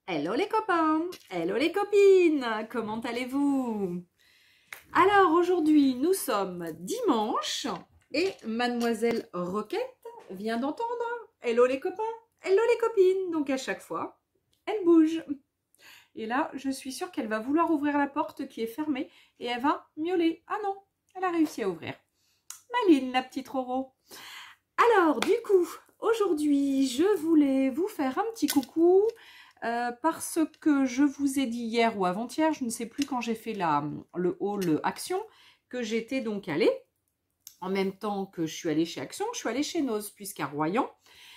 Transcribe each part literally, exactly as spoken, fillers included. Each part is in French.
Hello les copains, hello les copines, comment allez-vous? Alors aujourd'hui nous sommes dimanche et mademoiselle Roquette vient d'entendre hello les copains, hello les copines, donc à chaque fois elle bouge. Et là je suis sûre qu'elle va vouloir ouvrir la porte qui est fermée et elle va miauler. Ah non, elle a réussi à ouvrir. Maline la petite Roro. Alors du coup aujourd'hui je voulais vous faire un petit coucou. Euh, parce que je vous ai dit hier ou avant-hier, je ne sais plus quand j'ai fait la, le haul Action, que j'étais donc allée, en même temps que je suis allée chez Action, je suis allée chez Noz, puisqu'à Royan,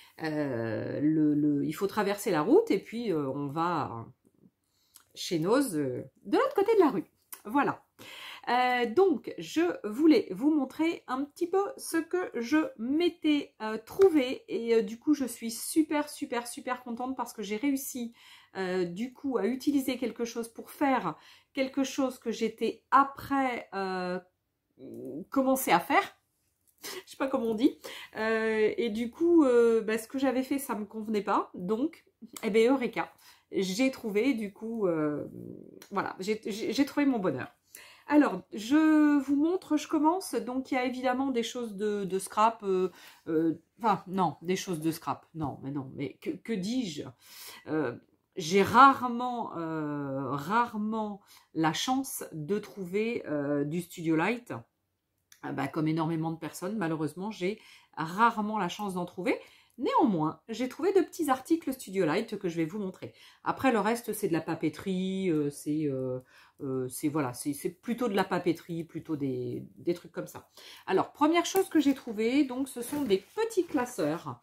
euh, le, le, il faut traverser la route et puis euh, on va chez Noz euh, de l'autre côté de la rue. Voilà. Euh, donc, je voulais vous montrer un petit peu ce que je m'étais euh, trouvé et euh, du coup, je suis super, super, super contente parce que j'ai réussi euh, du coup à utiliser quelque chose pour faire quelque chose que j'étais après euh, commencé à faire. Je sais pas comment on dit. Euh, et du coup, euh, bah, ce que j'avais fait, ça me convenait pas. Donc, eh bien, Eureka, j'ai trouvé du coup, euh, voilà, j'ai trouvé mon bonheur. Alors, je vous montre, je commence. Donc, il y a évidemment des choses de, de scrap. Euh, euh, enfin, non, des choses de scrap. Non, mais non, mais que, que dis-je euh, J'ai rarement, euh, rarement la chance de trouver euh, du Studio Light. Ah bah, comme énormément de personnes, malheureusement, j'ai rarement la chance d'en trouver. Néanmoins, j'ai trouvé de petits articles Studio Light que je vais vous montrer. Après, le reste, c'est de la papeterie, euh, c'est euh, euh, voilà, c'est plutôt de la papeterie, plutôt des, des trucs comme ça. Alors, première chose que j'ai trouvé, donc, ce sont des petits classeurs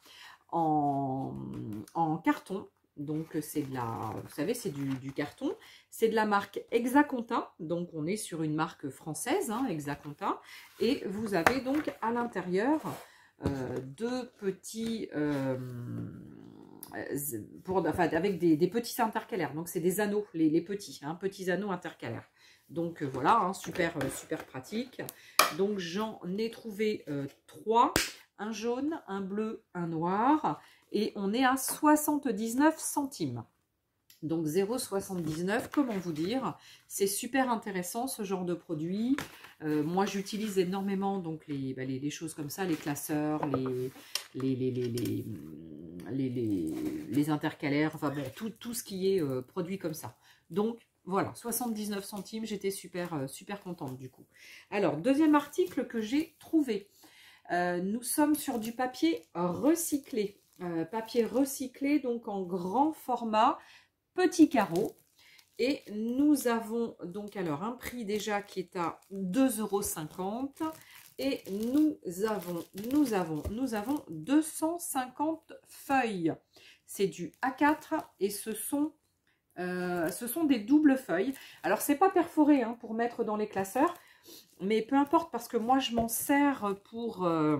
en, en carton. Donc, c'est de la, vous savez, c'est du, du carton. C'est de la marque Exaconta. Donc, on est sur une marque française, hein, Exaconta. Et vous avez donc à l'intérieur euh, deux petits, euh, pour, enfin, avec des, des petits intercalaires. Donc, c'est des anneaux, les, les petits, hein, petits anneaux intercalaires. Donc, euh, voilà, hein, super, euh, super pratique. Donc, j'en ai trouvé euh, trois. Un jaune, un bleu, un noir. Et on est à soixante-dix-neuf centimes. Donc zéro virgule soixante-dix-neuf, comment vous dire, c'est super intéressant ce genre de produit. Euh, moi j'utilise énormément donc les, bah, les, les choses comme ça, les classeurs, les, les, les, les, les, les, les, les intercalaires, enfin bon, tout, tout ce qui est euh, produit comme ça. Donc voilà, soixante-dix-neuf centimes, j'étais super, euh, super contente du coup. Alors, deuxième article que j'ai trouvé. Euh, nous sommes sur du papier recyclé. Euh, papier recyclé, donc en grand format, petit carreau. Et nous avons donc alors un prix déjà qui est à deux euros cinquante. Et nous avons, nous avons, nous avons deux cent cinquante feuilles. C'est du A quatre et ce sont, euh, ce sont des doubles feuilles. Alors, c'est pas perforé hein, pour mettre dans les classeurs. Mais peu importe, parce que moi, je m'en sers pour... Euh...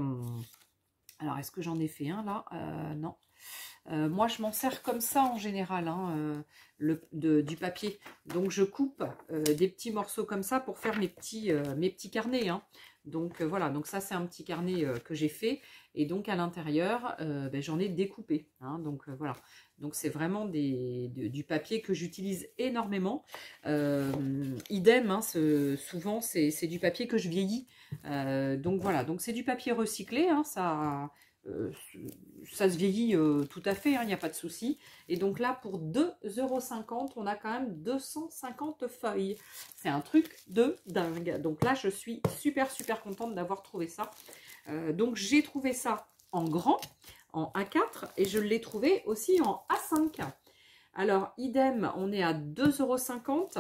Alors, est-ce que j'en ai fait un, là euh, Non. Euh, moi, je m'en sers comme ça, en général, hein, euh, le, de, du papier. Donc, je coupe euh, des petits morceaux comme ça pour faire mes petits, euh, mes petits carnets. Hein. Donc, euh, voilà. Donc, ça, c'est un petit carnet euh, que j'ai fait. Et donc, à l'intérieur, euh, ben, j'en ai découpé. Hein. Donc, euh, voilà. Donc, c'est vraiment des, de, du papier que j'utilise énormément. Euh, idem, hein, ce, souvent, c'est du papier que je vieillis. Euh, donc, voilà. Donc, c'est du papier recyclé. Hein, ça, euh, ça se vieillit euh, tout à fait. Il n'y a pas de souci. Et donc, là, pour deux euros cinquante, on a quand même deux cent cinquante feuilles. C'est un truc de dingue. Donc, là, je suis super, super contente d'avoir trouvé ça. Euh, donc, j'ai trouvé ça en grand, en A quatre, et je l'ai trouvé aussi en A cinq. Alors, idem, on est à deux euros cinquante.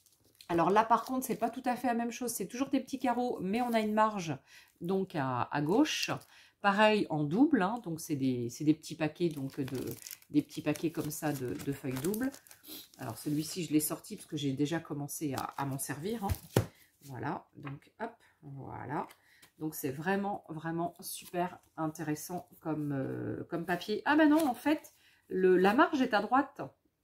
Alors là, par contre, c'est pas tout à fait la même chose. C'est toujours des petits carreaux, mais on a une marge donc à, à gauche. Pareil en double, hein, donc c'est des, des petits paquets, donc de, des petits paquets comme ça de, de feuilles doubles. Alors celui-ci, je l'ai sorti parce que j'ai déjà commencé à, à m'en servir. Hein. Voilà, donc hop, voilà. Donc, c'est vraiment, vraiment super intéressant comme, euh, comme papier. Ah ben non, en fait, le, la marge est à droite.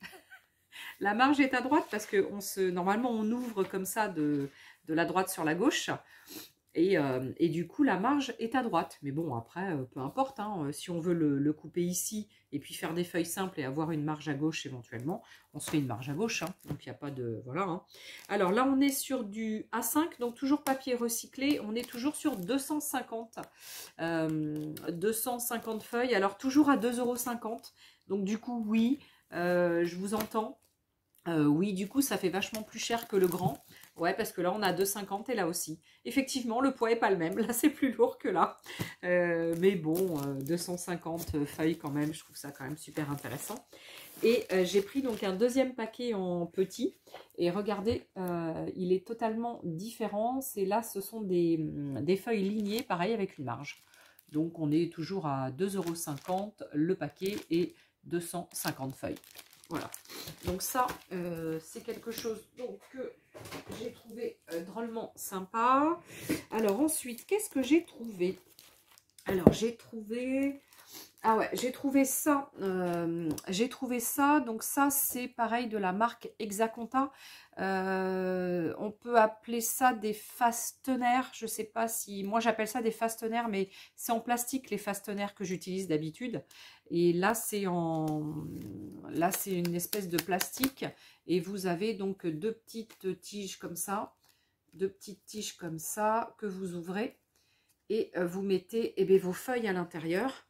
La marge est à droite parce que on se, normalement, on ouvre comme ça de, de la droite sur la gauche. Et, euh, et du coup, la marge est à droite. Mais bon, après, euh, peu importe. Hein, si on veut le, le couper ici et puis faire des feuilles simples et avoir une marge à gauche éventuellement, on se fait une marge à gauche. Hein, donc, il n'y a pas de... Voilà. Hein. Alors là, on est sur du A cinq, donc toujours papier recyclé. On est toujours sur deux cent cinquante, euh, deux cent cinquante feuilles. Alors, toujours à deux euros cinquante. Donc, du coup, oui, euh, je vous entends. Euh, oui, du coup, ça fait vachement plus cher que le grand. Ouais, parce que là, on a deux cinquante et là aussi. Effectivement, le poids n'est pas le même. Là, c'est plus lourd que là. Euh, mais bon, euh, deux cent cinquante feuilles quand même. Je trouve ça quand même super intéressant. Et euh, j'ai pris donc un deuxième paquet en petit. Et regardez, euh, il est totalement différent. C'est là, ce sont des, des feuilles lignées, pareil, avec une marge. Donc, on est toujours à deux euros cinquante le paquet et deux cent cinquante feuilles. Voilà, donc ça, euh, c'est quelque chose donc, que j'ai trouvé euh, drôlement sympa. Alors ensuite, qu'est-ce que j'ai trouvé? Alors j'ai trouvé... Ah ouais, j'ai trouvé ça, euh, j'ai trouvé ça, donc ça c'est pareil de la marque Exaconta, euh, on peut appeler ça des fasteners, je sais pas si, moi j'appelle ça des fasteners, mais c'est en plastique les fasteners que j'utilise d'habitude, et là c'est en, là c'est une espèce de plastique, et vous avez donc deux petites tiges comme ça, deux petites tiges comme ça, que vous ouvrez, et vous mettez eh bien, vos feuilles à l'intérieur.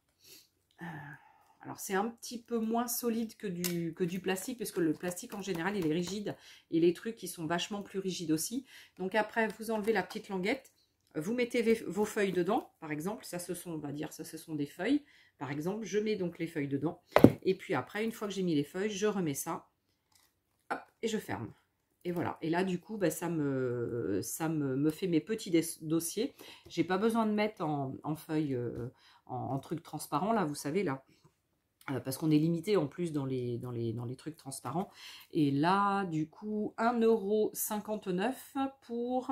Alors c'est un petit peu moins solide que du, que du plastique, parce que le plastique en général il est rigide, et les trucs ils sont vachement plus rigides aussi. Donc après vous enlevez la petite languette, vous mettez vos feuilles dedans, par exemple, ça ce sont, on va dire, ça ce sont des feuilles, par exemple, je mets donc les feuilles dedans, et puis après une fois que j'ai mis les feuilles, je remets ça, hop, et je ferme. Et voilà, et là du coup bah, ça, me, ça me, me fait mes petits dossiers. J'ai pas besoin de mettre en, en feuilles, euh, en, en trucs transparents, là vous savez là, euh, parce qu'on est limité en plus dans les, dans, les, dans les trucs transparents. Et là du coup un euro cinquante-neuf pour...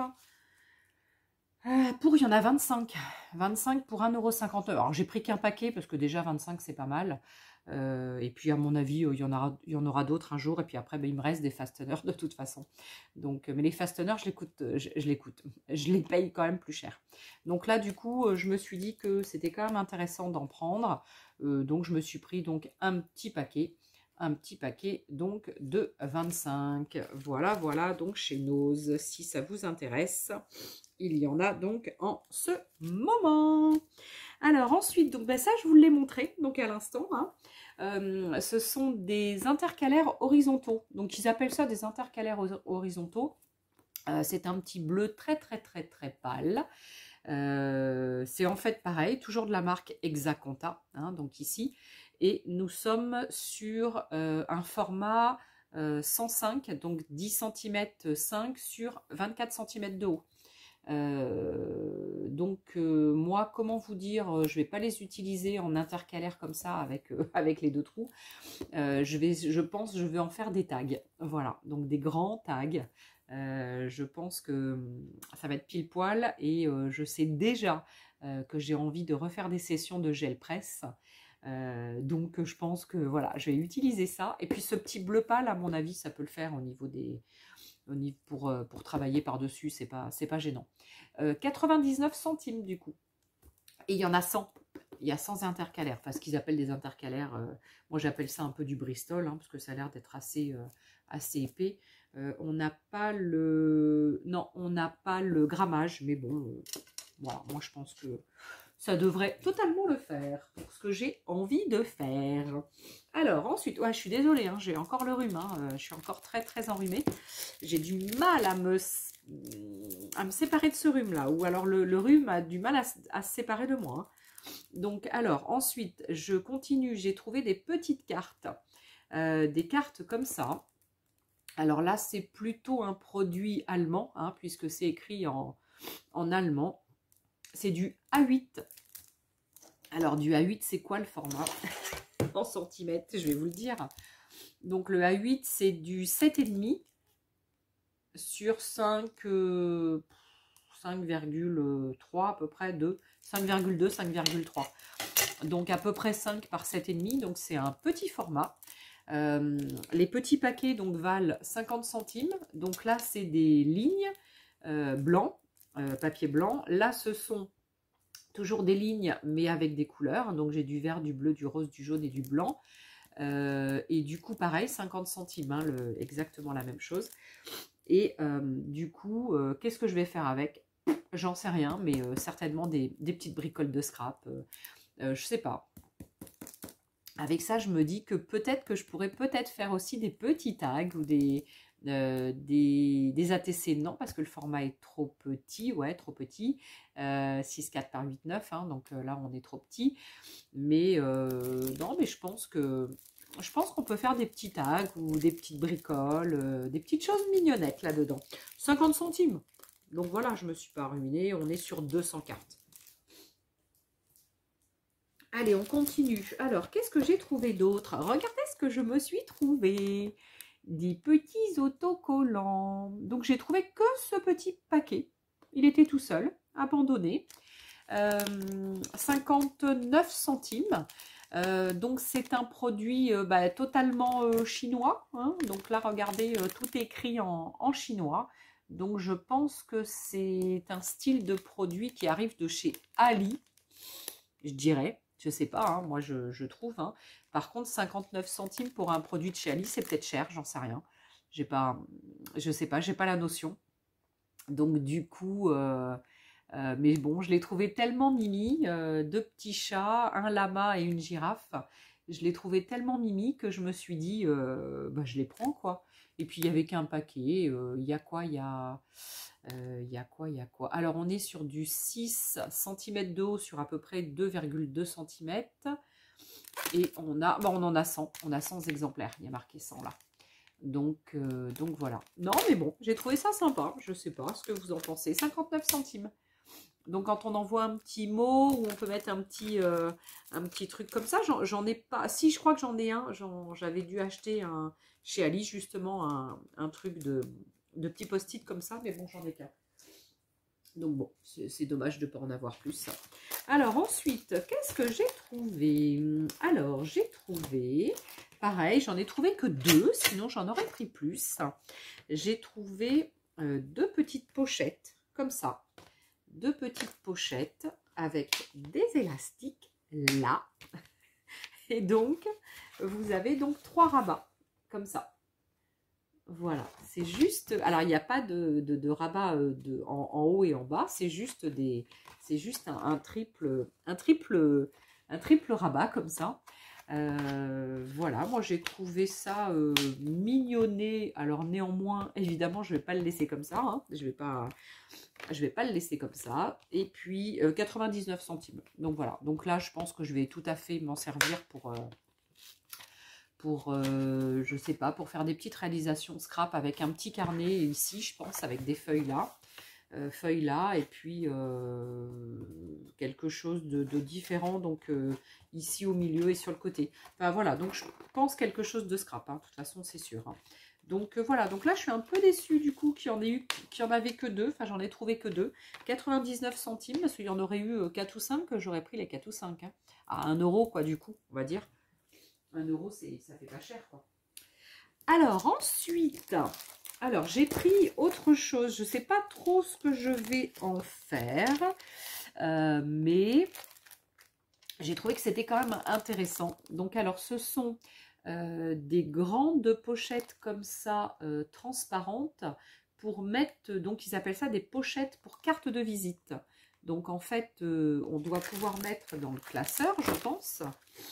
Euh, pour, il y en a vingt-cinq. vingt-cinq pour un euro cinquante-neuf. Alors, j'ai pris qu'un paquet parce que déjà vingt-cinq, c'est pas mal. Euh, et puis, à mon avis, il y en aura, il y en aura d'autres un jour. Et puis après, ben, il me reste des fasteners de toute façon. Donc, mais les fasteners, je les coûte, je, je les coûte. Je les paye quand même plus cher. Donc là, du coup, je me suis dit que c'était quand même intéressant d'en prendre. Euh, donc, je me suis pris donc un petit paquet. Un petit paquet donc de vingt-cinq. Voilà, voilà, donc chez Nose, si ça vous intéresse. Il y en a donc en ce moment. Alors ensuite, donc ben ça je vous l'ai montré donc à l'instant. Hein. Euh, ce sont des intercalaires horizontaux. Donc ils appellent ça des intercalaires horizontaux. Euh, c'est un petit bleu très très très très pâle. Euh, c'est en fait pareil, toujours de la marque Exaconta, hein, donc ici. Et nous sommes sur euh, un format euh, cent cinq, donc dix centimètres cinq sur vingt-quatre centimètres de haut. Euh, donc euh, moi, comment vous dire, je vais pas les utiliser en intercalaire comme ça avec, euh, avec les deux trous. Euh, je, vais, je pense je vais en faire des tags. Voilà, donc des grands tags. Euh, je pense que ça va être pile poil et euh, je sais déjà euh, que j'ai envie de refaire des sessions de gel presse. Euh, donc je pense que voilà, je vais utiliser ça. Et puis ce petit bleu pâle, à mon avis, ça peut le faire au niveau des... Pour, pour travailler par-dessus, c'est pas, c'est pas gênant. Euh, quatre-vingt-dix-neuf centimes du coup. Et il y en a cent. Il y a cent intercalaires. Enfin, ce qu'ils appellent des intercalaires. Euh, moi, j'appelle ça un peu du Bristol, hein, parce que ça a l'air d'être assez, euh, assez épais. Euh, on n'a pas le... Non, on n'a pas le grammage. Mais bon, euh, voilà, moi, je pense que ça devrait totalement le faire pour ce que j'ai envie de faire. Alors ensuite, ouais, je suis désolée, hein, j'ai encore le rhume, hein, euh, je suis encore très très enrhumée. J'ai du mal à me, à me séparer de ce rhume-là, ou alors le, le rhume a du mal à, à se séparer de moi. Hein. Donc alors ensuite, je continue, j'ai trouvé des petites cartes, euh, des cartes comme ça. Alors là, c'est plutôt un produit allemand, hein, puisque c'est écrit en, en allemand. C'est du A huit. Alors, du A huit, c'est quoi le format? En centimètres, je vais vous le dire. Donc, le A huit, c'est du sept virgule cinq sur cinq, euh, cinq virgule trois à peu près, deux, cinq virgule deux, cinq virgule trois. Donc, à peu près cinq par sept virgule cinq. Donc, c'est un petit format. Euh, les petits paquets donc valent cinquante centimes. Donc là, c'est des lignes euh, blancs. euh, papier blanc. Là, ce sont toujours des lignes, mais avec des couleurs. Donc, j'ai du vert, du bleu, du rose, du jaune et du blanc. Euh, et du coup, pareil, cinquante centimes, hein, le, exactement la même chose. Et euh, du coup, euh, qu'est-ce que je vais faire avec? J'en sais rien, mais euh, certainement des, des petites bricoles de scrap. Euh, euh, je sais pas. Avec ça, je me dis que peut-être que je pourrais peut-être faire aussi des petits tags ou des, euh, des, des A T C. Non, parce que le format est trop petit. Ouais, trop petit. Euh, six quatre par huit neuf. Hein, donc euh, là, on est trop petit. Mais euh, non, mais je pense que je pense qu'on peut faire des petits tags ou des petites bricoles, euh, des petites choses mignonnettes là-dedans. cinquante centimes. Donc voilà, je ne me suis pas ruinée. On est sur deux cents cartes. Allez, on continue. Alors, qu'est-ce que j'ai trouvé d'autre? Regardez ce que je me suis trouvé. Des petits autocollants. Donc, j'ai trouvé que ce petit paquet. Il était tout seul, abandonné. Euh, cinquante-neuf centimes. Euh, donc, c'est un produit euh, bah, totalement euh, chinois. Hein. Donc là, regardez, euh, tout est écrit en, en chinois. Donc, je pense que c'est un style de produit qui arrive de chez Ali, je dirais. Je sais pas, hein, moi je, je trouve. Hein. Par contre, cinquante-neuf centimes pour un produit de chez Ali, c'est peut-être cher, j'en sais rien. J'ai pas, je sais pas, j'ai pas la notion. Donc du coup, euh, euh, mais bon, je l'ai trouvé tellement mimi, euh, deux petits chats, un lama et une girafe. Je l'ai trouvé tellement mimi que je me suis dit, euh, bah, je les prends quoi. Et puis il y avait qu'un paquet. Euh, il y a quoi? Il y a euh, il y a quoi? Il y a quoi? Alors, on est sur du six centimètres de haut sur à peu près deux virgule deux centimètres. Et on a, bon, on en a cent. On a cent exemplaires. Il y a marqué cent là. Donc, euh, donc voilà. Non, mais bon, j'ai trouvé ça sympa. Je sais pas ce que vous en pensez. cinquante-neuf centimes. Donc, quand on envoie un petit mot ou on peut mettre un petit, euh, un petit truc comme ça, j'en ai pas. Si, je crois que j'en ai un. J'avais dû acheter un, chez Ali, justement, un, un truc de... de petits post-it comme ça, mais bon, j'en ai qu'un. Donc bon, c'est dommage de ne pas en avoir plus. Alors ensuite, qu'est-ce que j'ai trouvé? Alors, j'ai trouvé, pareil, j'en ai trouvé que deux, sinon j'en aurais pris plus. J'ai trouvé euh, deux petites pochettes, comme ça. Deux petites pochettes avec des élastiques, là. Et donc, vous avez donc trois rabats, comme ça. Voilà, c'est juste, alors il n'y a pas de, de, de rabat de, en, en haut et en bas, c'est juste des, c'est juste un, un triple, un triple, un triple rabat comme ça. Euh, voilà, moi j'ai trouvé ça euh, mignonné. Alors néanmoins, évidemment, je vais pas le laisser comme ça, hein. Je vais pas, je vais pas le laisser comme ça. Et puis euh, quatre-vingt-dix-neuf centimes. Donc voilà, donc là je pense que je vais tout à fait m'en servir pour. Euh, pour, euh, je sais pas, pour faire des petites réalisations scrap avec un petit carnet ici, je pense, avec des feuilles là, euh, feuilles là, et puis euh, quelque chose de, de différent, donc euh, ici au milieu et sur le côté. Enfin voilà, donc je pense quelque chose de scrap, hein, de toute façon c'est sûr. Hein. Donc euh, voilà, donc là je suis un peu déçue du coup qu'il y en ait eu, qu'il y en avait que deux, enfin j'en ai trouvé que deux, quatre-vingt-dix-neuf centimes, parce qu'il y en aurait eu quatre ou cinq, j'aurais pris les quatre ou cinq, hein, à un euro quoi du coup, on va dire. un euro, ça fait pas cher, quoi. Alors, ensuite, alors j'ai pris autre chose. Je ne sais pas trop ce que je vais en faire. Euh, mais j'ai trouvé que c'était quand même intéressant. Donc, alors, ce sont euh, des grandes pochettes comme ça, euh, transparentes, pour mettre, donc ils appellent ça des pochettes pour carte de visite. Donc, en fait, euh, on doit pouvoir mettre dans le classeur, je pense.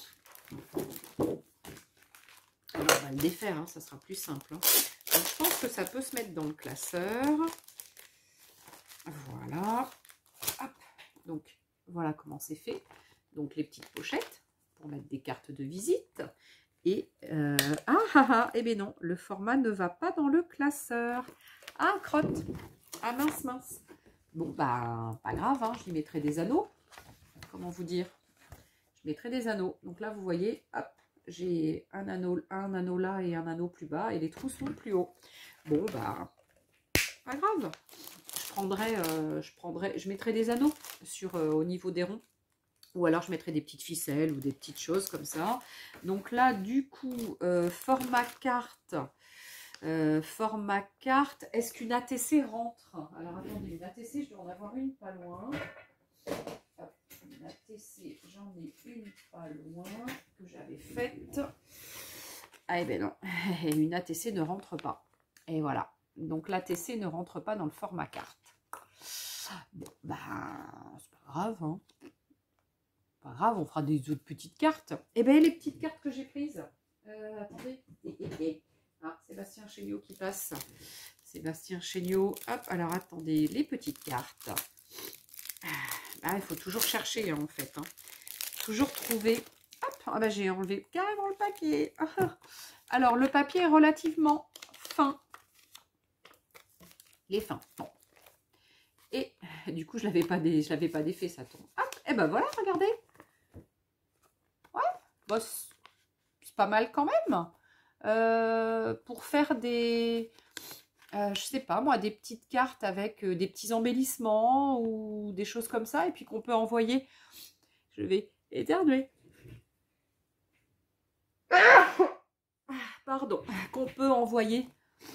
Alors, on va le défaire, hein, ça sera plus simple. Hein. Donc, je pense que ça peut se mettre dans le classeur. Voilà. Hop. Donc, voilà comment c'est fait. Donc, les petites pochettes pour mettre des cartes de visite. Et, euh, ah, ah, ah, eh bien non, le format ne va pas dans le classeur. Ah, crotte. Ah, mince, mince. Bon, bah, pas grave, hein, je lui mettrai des anneaux. Comment vous dire? Je mettrai des anneaux. Donc là, vous voyez, hop. J'ai un anneau, un anneau là et un anneau plus bas. Et les trous sont plus hauts. Bon, bah, pas grave. Je prendrai, euh, je prendrai, je mettrai des anneaux sur, euh, au niveau des ronds. Ou alors, je mettrai des petites ficelles ou des petites choses comme ça. Donc là, du coup, euh, format carte. Euh, format carte. Est-ce qu'une A T C rentre? Alors attendez, une A T C, je dois en avoir une pas loin. Hop, une A T C, j'en ai une pas loin que j'avais faite. Ah, eh ben non, une A T C ne rentre pas. Et voilà. Donc l'A T C ne rentre pas dans le format carte. Bon, ben, c'est pas grave, hein. Pas grave, on fera des autres petites cartes. Et bien, les petites cartes que j'ai prises. Euh, attendez. Et, et, et. Ah, Sébastien Chéniaud qui passe. Sébastien Chéniaud. Hop, alors attendez, les petites cartes. Ah, il faut toujours chercher, hein, en fait. Hein. Toujours trouver. Hop, ah bah, j'ai enlevé carrément le papier. Alors, le papier est relativement fin. Il est fin. Bon. Et du coup, je ne l'avais pas, dé... pas défait, ça tombe. Hop, et ben voilà, regardez. Ouais, bah, c'est pas mal quand même. Euh, pour faire des, euh, je sais pas moi, des petites cartes avec euh, des petits embellissements ou des choses comme ça, et puis qu'on peut envoyer. Je vais éternuer. Pardon. Qu'on peut envoyer.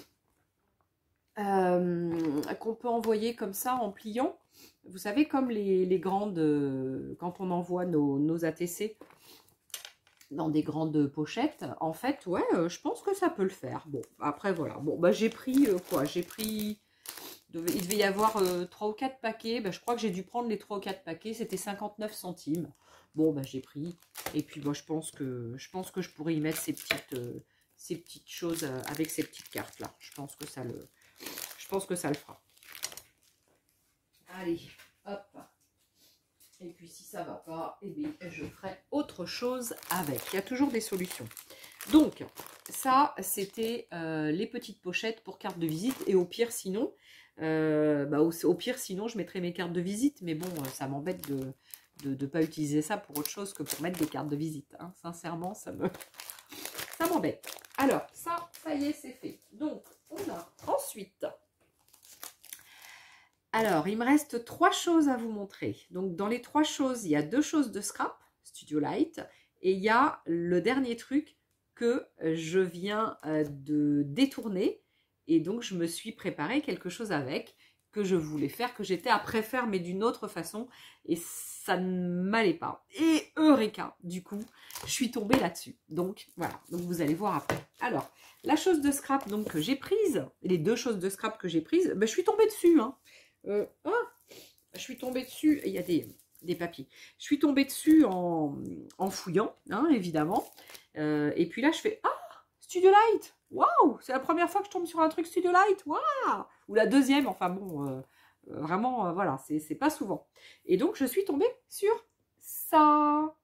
Euh, qu'on peut envoyer comme ça en pliant. Vous savez, comme les, les grandes, euh, quand on envoie nos, nos A T C dans des grandes pochettes, en fait, ouais, euh, je pense que ça peut le faire. Bon, après, voilà. Bon, bah, j'ai pris euh, quoi? J'ai pris... Il devait y avoir euh, trois ou quatre paquets. Bah, je crois que j'ai dû prendre les trois ou quatre paquets. C'était cinquante-neuf centimes. Bon, bah, j'ai pris. Et puis, moi, je pense que je pense que je pourrais y mettre ces petites, euh, ces petites choses euh, avec ces petites cartes-là. Je pense que ça le... Je pense que ça le fera. Allez, hop. Et puis si ça ne va pas, eh bien, je ferai autre chose avec. Il y a toujours des solutions. Donc, ça, c'était euh, les petites pochettes pour cartes de visite. Et au pire, sinon, euh, bah, au, au pire, sinon, je mettrai mes cartes de visite. Mais bon, ça m'embête de ne de, de pas utiliser ça pour autre chose que pour mettre des cartes de visite. Hein. Sincèrement, ça me ça m'embête. Alors, ça, ça y est, c'est fait. Donc, on a ensuite... Alors, il me reste trois choses à vous montrer. Donc, dans les trois choses, il y a deux choses de scrap, Studio Light, et il y a le dernier truc que je viens de détourner. Et donc, je me suis préparé quelque chose avec, que je voulais faire, que j'étais après faire, mais d'une autre façon. Et ça ne m'allait pas. Et eureka, du coup, je suis tombée là-dessus. Donc, voilà. Donc, vous allez voir après. Alors, la chose de scrap donc, que j'ai prise, les deux choses de scrap que j'ai prises, ben, je suis tombée dessus, hein. Euh, ah, je suis tombée dessus, il y a des, des papiers, je suis tombée dessus en, en fouillant, hein, évidemment, euh, et puis là je fais, ah, Studio Light, waouh, c'est la première fois que je tombe sur un truc Studio Light, waouh, ou la deuxième, enfin bon, euh, vraiment, euh, voilà, c'est pas souvent, et donc je suis tombée sur ça,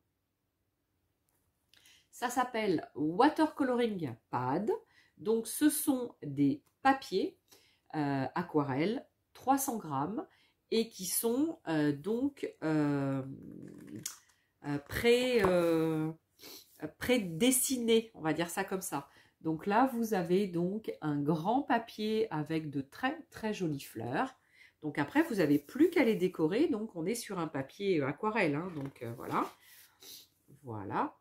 ça s'appelle Watercoloring Pad, donc ce sont des papiers euh, aquarelles, trois cents grammes et qui sont euh, donc euh, euh, pré, euh, pré-dessinés, on va dire ça comme ça. Donc là, vous avez donc un grand papier avec de très très jolies fleurs. Donc après, vous n'avez plus qu'à les décorer. Donc on est sur un papier aquarelle. Hein, donc euh, voilà. Voilà.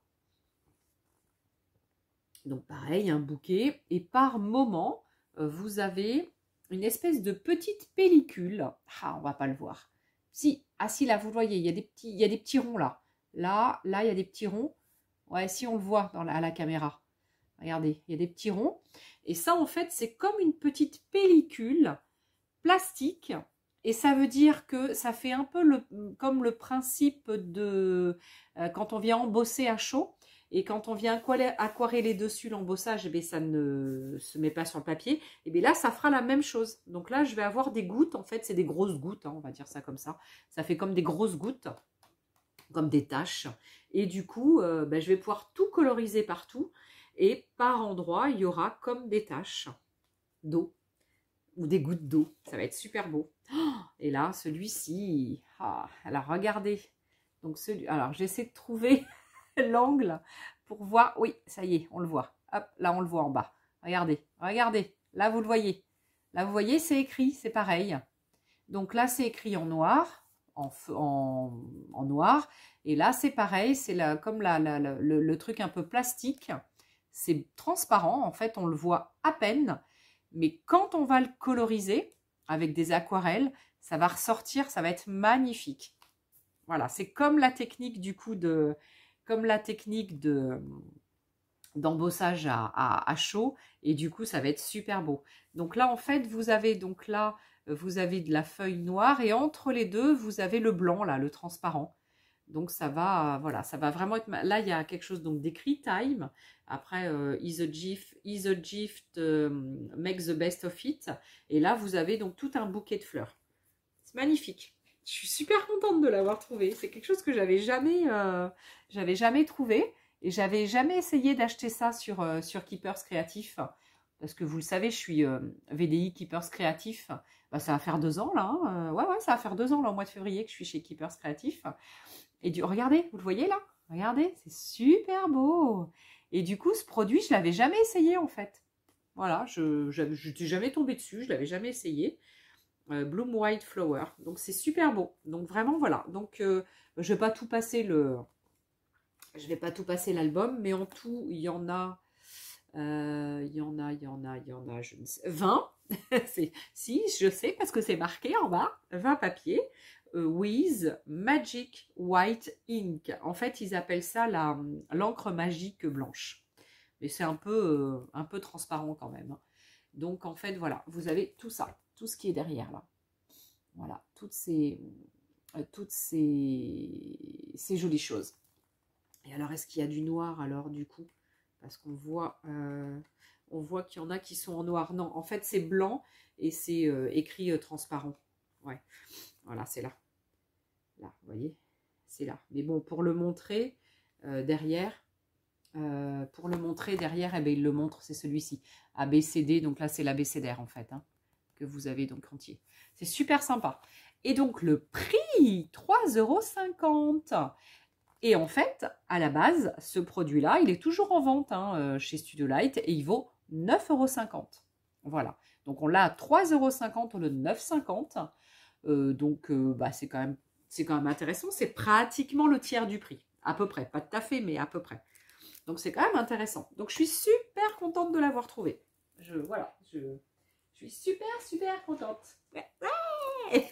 Donc pareil, un bouquet. Et par moment, euh, vous avez... une espèce de petite pellicule. Ah, on va pas le voir. Si, ah si, là, vous voyez, il y a des petits, il y a des petits ronds là. Là, là, il y a des petits ronds. Ouais, si on le voit dans la, à la caméra. Regardez, il y a des petits ronds. Et ça, en fait, c'est comme une petite pellicule plastique. Et ça veut dire que ça fait un peu le, comme le principe de euh, quand on vient embosser à chaud. Et quand on vient aquareller dessus l'embossage, eh bien, ça ne se met pas sur le papier. Et bien là, ça fera la même chose. Donc là, je vais avoir des gouttes. En fait, c'est des grosses gouttes, hein, on va dire ça comme ça. Ça fait comme des grosses gouttes, comme des taches. Et du coup, euh, ben, je vais pouvoir tout coloriser partout. Et par endroit, il y aura comme des taches d'eau ou des gouttes d'eau. Ça va être super beau. Et là, celui-ci, ah, alors regardez. Donc celui, alors j'essaie de trouver l'angle pour voir. Oui, ça y est, on le voit. Hop, là on le voit en bas. Regardez, regardez. Là vous le voyez. Là vous voyez, c'est écrit, c'est pareil. Donc là c'est écrit en noir, en, en, en noir. Et là c'est pareil, c'est comme la, la, la, le, le truc un peu plastique. C'est transparent, en fait, on le voit à peine. Mais quand on va le coloriser avec des aquarelles, ça va ressortir, ça va être magnifique. Voilà, c'est comme la technique du coup de, comme la technique de d'embossage à, à, à chaud, et du coup ça va être super beau. Donc là en fait vous avez donc là vous avez de la feuille noire et entre les deux vous avez le blanc là, le transparent. Donc ça va, voilà, ça va vraiment être... Là, il y a quelque chose donc d'écrit, time. Après, euh, is a gift, is a gift euh, make the best of it. Et là, vous avez donc tout un bouquet de fleurs. C'est magnifique. Je suis super contente de l'avoir trouvé. C'est quelque chose que j'avais jamais, euh, j'avais jamais trouvé. Et j'avais jamais essayé d'acheter ça sur, euh, sur Keepers Créatif. Parce que vous le savez, je suis euh, V D I Keepers Créatif. Bah, ça va faire deux ans là. Hein. Ouais, ouais, ça va faire deux ans là, au mois de février que je suis chez Keepers Créatif. Et du, regardez, vous le voyez là? Regardez, c'est super beau. Et du coup, ce produit, je ne l'avais jamais essayé en fait. Voilà, je n'étais jamais tombée dessus, je ne l'avais jamais essayé. Euh, Bloom White Flower. Donc c'est super beau. Donc vraiment, voilà. Donc euh, je ne vais pas tout passer le... Je vais pas tout passer l'album, mais en tout, il y en a... Euh, il y en a, il y en a, il y en a, je ne sais... vingt. Si, je sais, parce que c'est marqué en bas. vingt papiers. With Magic White Ink. En fait, ils appellent ça l'encre magique blanche. Mais c'est un peu, euh, un peu transparent quand même. Donc, en fait, voilà, vous avez tout ça, tout ce qui est derrière là. Voilà, toutes ces, euh, toutes ces, ces jolies choses. Et alors, est-ce qu'il y a du noir alors du coup? Parce qu'on voit, euh, on voit qu'il y en a qui sont en noir. Non, en fait, c'est blanc et c'est euh, écrit euh, transparent. Ouais. Voilà, c'est là. Là, vous voyez, c'est là. Mais bon, pour le montrer euh, derrière, euh, pour le montrer derrière, eh bien, il le montre, c'est celui-ci. A B C D, donc là, c'est l'abécédaire en fait, hein, que vous avez donc entier. C'est super sympa. Et donc, le prix, trois euros cinquante. Et en fait, à la base, ce produit-là, il est toujours en vente hein, chez Studiolight et il vaut neuf euros cinquante. Voilà. Donc, on l'a à trois euros cinquante au lieu de neuf euros cinquante. Euh, donc, euh, bah, c'est quand même, c'est quand même intéressant. C'est pratiquement le tiers du prix. À peu près. Pas tout à fait, mais à peu près. Donc, c'est quand même intéressant. Donc, je suis super contente de l'avoir trouvé. Je, voilà. Je, je suis super, super contente. Ouais.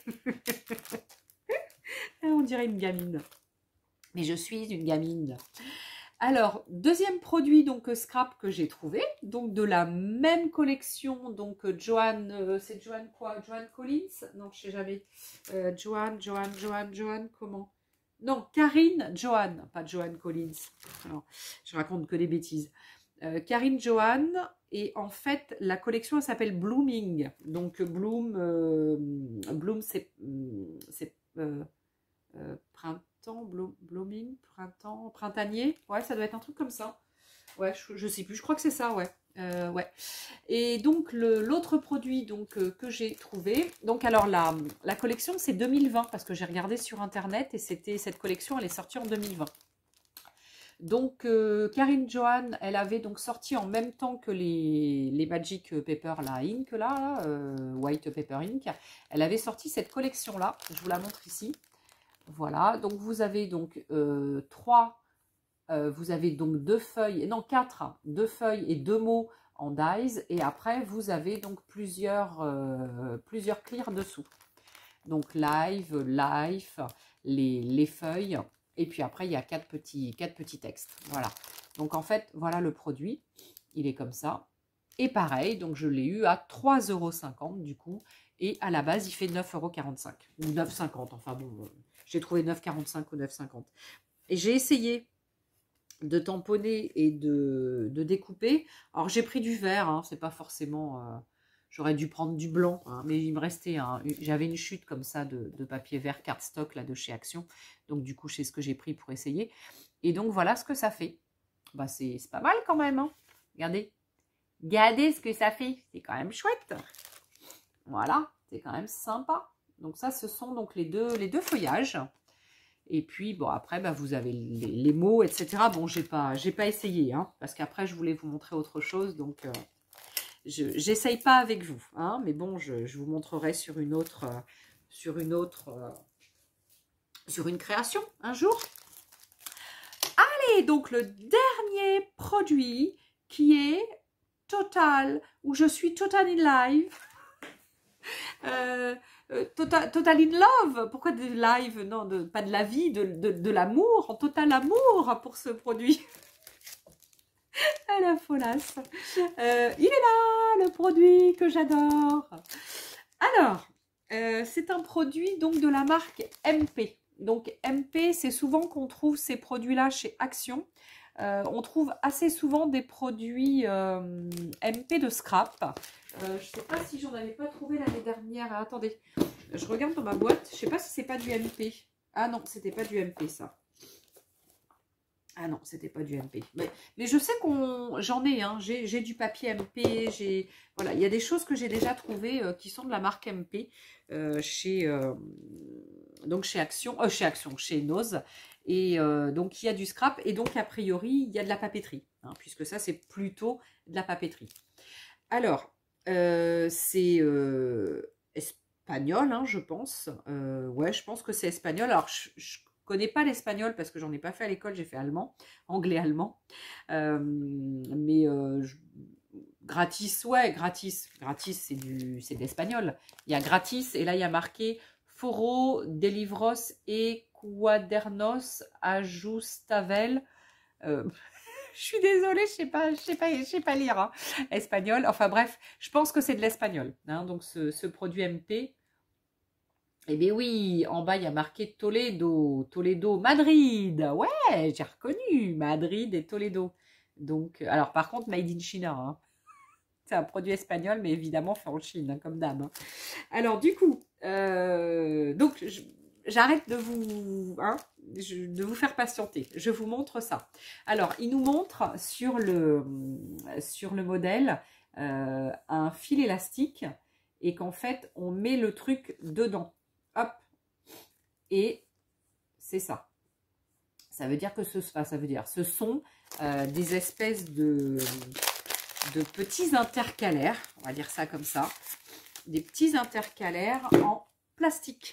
On dirait une gamine. Mais je suis une gamine. Alors, deuxième produit donc scrap que j'ai trouvé, donc de la même collection, donc Joanne, euh, c'est Joanne quoi? Joanne Collins? Non, je sais jamais. Euh, Joanne, Joanne, Joanne, Joanne, comment? Non, Karine Joanne, pas Joanne Collins. Alors, je raconte que des bêtises. Euh, Karine Joanne, et en fait, la collection s'appelle Blooming. Donc, Bloom, euh, Bloom, c'est euh, euh, printemps. Blooming, printemps, printanier, ouais, ça doit être un truc comme ça. Ouais, je, je sais plus, je crois que c'est ça, ouais. Euh, ouais. Et donc, l'autre produit donc, euh, que j'ai trouvé, donc alors la, la collection c'est deux mille vingt, parce que j'ai regardé sur internet et c'était cette collection, elle est sortie en deux mille vingt. Donc, euh, Karine Joanne, elle avait donc sorti en même temps que les, les Magic Paper, la Ink, là, euh, White Paper Ink, elle avait sorti cette collection-là, je vous la montre ici. Voilà, donc vous avez donc euh, trois, euh, vous avez donc deux feuilles, non quatre, hein, deux feuilles et deux mots en dies, et après vous avez donc plusieurs, euh, plusieurs clears dessous. Donc live, life, les, les feuilles, et puis après il y a quatre petits, quatre petits textes. Voilà, donc en fait voilà le produit, il est comme ça. Et pareil, donc je l'ai eu à trois euros cinquante du coup, et à la base il fait neuf euros quarante-cinq, ou neuf euros cinquante, enfin bon... Euh, j'ai trouvé neuf euros quarante-cinq ou neuf euros cinquante. Et j'ai essayé de tamponner et de, de découper. Alors, j'ai pris du vert, hein, c'est pas forcément... Euh, j'aurais dû prendre du blanc, hein, mais il me restait... Hein, j'avais une chute comme ça de, de papier vert cardstock là, de chez Action. Donc, du coup, c'est ce que j'ai pris pour essayer. Et donc, voilà ce que ça fait. Bah, c'est pas mal quand même. Hein. Regardez. Regardez ce que ça fait. C'est quand même chouette. Voilà, c'est quand même sympa. Donc ça, ce sont donc les deux, les deux feuillages. Et puis, bon, après, bah, vous avez les, les mots, et cetera. Bon, j'ai pas, j'ai pas essayé, hein, parce qu'après, je voulais vous montrer autre chose. Donc, euh, je n'essaye pas avec vous. Hein, mais bon, je, je vous montrerai sur une autre, euh, sur une autre, euh, sur une création, un jour. Allez, donc le dernier produit qui est total, où je suis total in live. euh, euh, total, total in love. Pourquoi de live? Non, de, pas de la vie, de, de, de l'amour, en total amour pour ce produit. À la folasse. Euh, il est là, le produit que j'adore. Alors, euh, c'est un produit donc de la marque M P. Donc M P, c'est souvent qu'on trouve ces produits-là chez Action. Euh, on trouve assez souvent des produits euh, M P de scrap. Euh, je ne sais pas si j'en avais pas trouvé l'année dernière. Ah, attendez, je regarde dans ma boîte. Je ne sais pas si c'est pas du M P. Ah non, c'était pas du M P ça. Ah non, c'était pas du M P. Mais, mais je sais qu'on, j'en ai, hein, j'ai du papier M P, j'ai, voilà, il y a des choses que j'ai déjà trouvées euh, qui sont de la marque M P euh, chez, euh, donc chez Action, euh, chez Action, chez Nose. Et euh, donc il y a du scrap et donc a priori il y a de la papeterie, hein, puisque ça c'est plutôt de la papeterie. Alors euh, c'est euh, espagnol, hein, je pense. Euh, ouais, je pense que c'est espagnol. Alors je, je connais pas l'espagnol parce que j'en ai pas fait à l'école, j'ai fait allemand, anglais-allemand. Euh, mais euh, je, gratis, ouais, gratis. Gratis, c'est du, c'est de l'espagnol. Il y a gratis et là il y a marqué Foro de Livros et Cuadernos Ajustavel. Euh, je suis désolée, je sais pas, je sais pas, je sais pas lire hein, espagnol. Enfin bref, je pense que c'est de l'espagnol. Hein, donc ce, ce produit M P. Eh bien oui, en bas, il y a marqué Toledo, Toledo, Madrid. Ouais, j'ai reconnu Madrid et Toledo. Donc, alors par contre, made in China. Hein. C'est un produit espagnol, mais évidemment fait en Chine, hein, comme d'hab. Hein. Alors du coup, euh, donc j'arrête de vous, hein, de vous faire patienter. Je vous montre ça. Alors, il nous montre sur le, sur le modèle euh, un fil élastique et qu'en fait, on met le truc dedans. Hop, et c'est ça. Ça veut dire que ce, enfin, ça veut dire, ce sont euh, des espèces de, de petits intercalaires, on va dire ça comme ça, des petits intercalaires en plastique.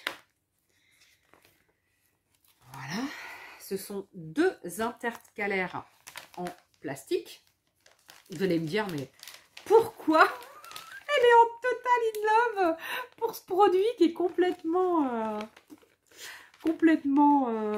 Voilà, ce sont deux intercalaires en plastique. Vous allez me dire, mais pourquoi elle est en total in love pour ce produit qui est complètement, euh, complètement, euh,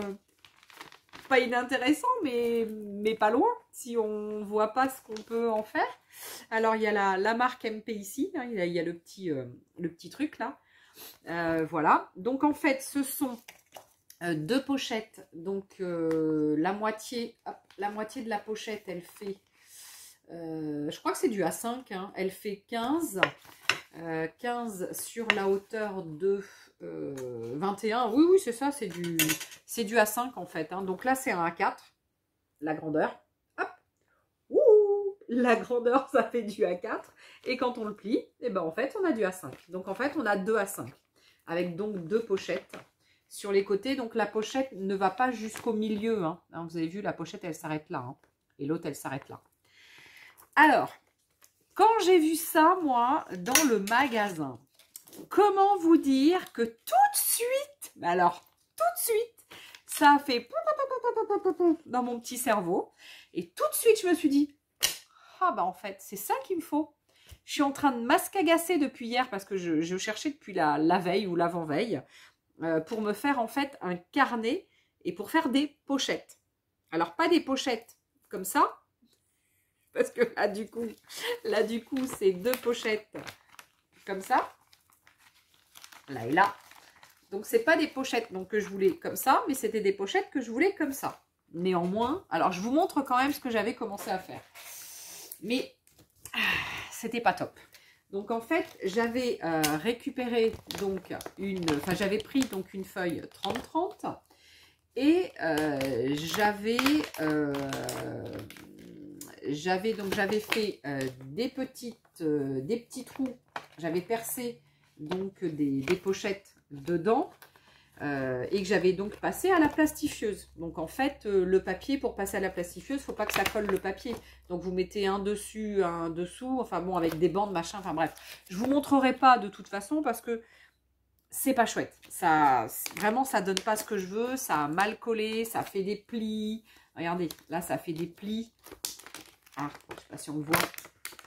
pas inintéressant, mais, mais pas loin, si on voit pas ce qu'on peut en faire. Alors, il y a la, la marque M P ici, hein, il, y a, il y a le petit, euh, le petit truc là. Euh, voilà, donc en fait, ce sont euh, deux pochettes. Donc, euh, la moitié, hop, la moitié de la pochette, elle fait... Euh, je crois que c'est du A cinq, hein. Elle fait quinze, euh, quinze sur la hauteur de euh, vingt et un. Oui, oui, c'est ça, c'est du, c'est du A cinq en fait. Hein. Donc là, c'est un A quatre, la grandeur. Hop, ouh, la grandeur, ça fait du A quatre. Et quand on le plie, eh ben, en fait, on a du A cinq. Donc en fait, on a deux A cinq avec donc deux pochettes sur les côtés. Donc la pochette ne va pas jusqu'au milieu. Hein. Hein, vous avez vu, la pochette, elle s'arrête là. Hein. Et l'autre, elle s'arrête là. Alors, quand j'ai vu ça, moi, dans le magasin, comment vous dire que tout de suite, alors tout de suite, ça a fait dans mon petit cerveau. Et tout de suite, je me suis dit, ah bah en fait, c'est ça qu'il me faut. Je suis en train de m'ascagasser depuis hier parce que je, je cherchais depuis la, la veille ou l'avant-veille euh, pour me faire en fait un carnet et pour faire des pochettes. Alors, pas des pochettes comme ça. Parce que là, du coup, là, du coup, c'est deux pochettes comme ça. Là et là. Donc, c'est pas des pochettes donc, que je voulais comme ça, mais c'était des pochettes que je voulais comme ça. Néanmoins, alors, je vous montre quand même ce que j'avais commencé à faire. Mais, ah, c'était pas top. Donc, en fait, j'avais euh, récupéré donc une... Enfin, j'avais pris donc une feuille trente trente et euh, j'avais... Euh, J'avais donc j'avais fait euh, des petites euh, des petits trous, j'avais percé donc des, des pochettes dedans euh, et que j'avais donc passé à la plastifieuse. Donc en fait euh, le papier, pour passer à la plastifieuse, faut pas que ça colle le papier. Donc vous mettez un dessus, un dessous, enfin bon, avec des bandes machin, enfin bref. Je vous montrerai pas de toute façon parce que c'est pas chouette. Ça vraiment ça donne pas ce que je veux, ça a mal collé, ça fait des plis. Regardez, là ça fait des plis. Ah, je ne sais pas si on voit.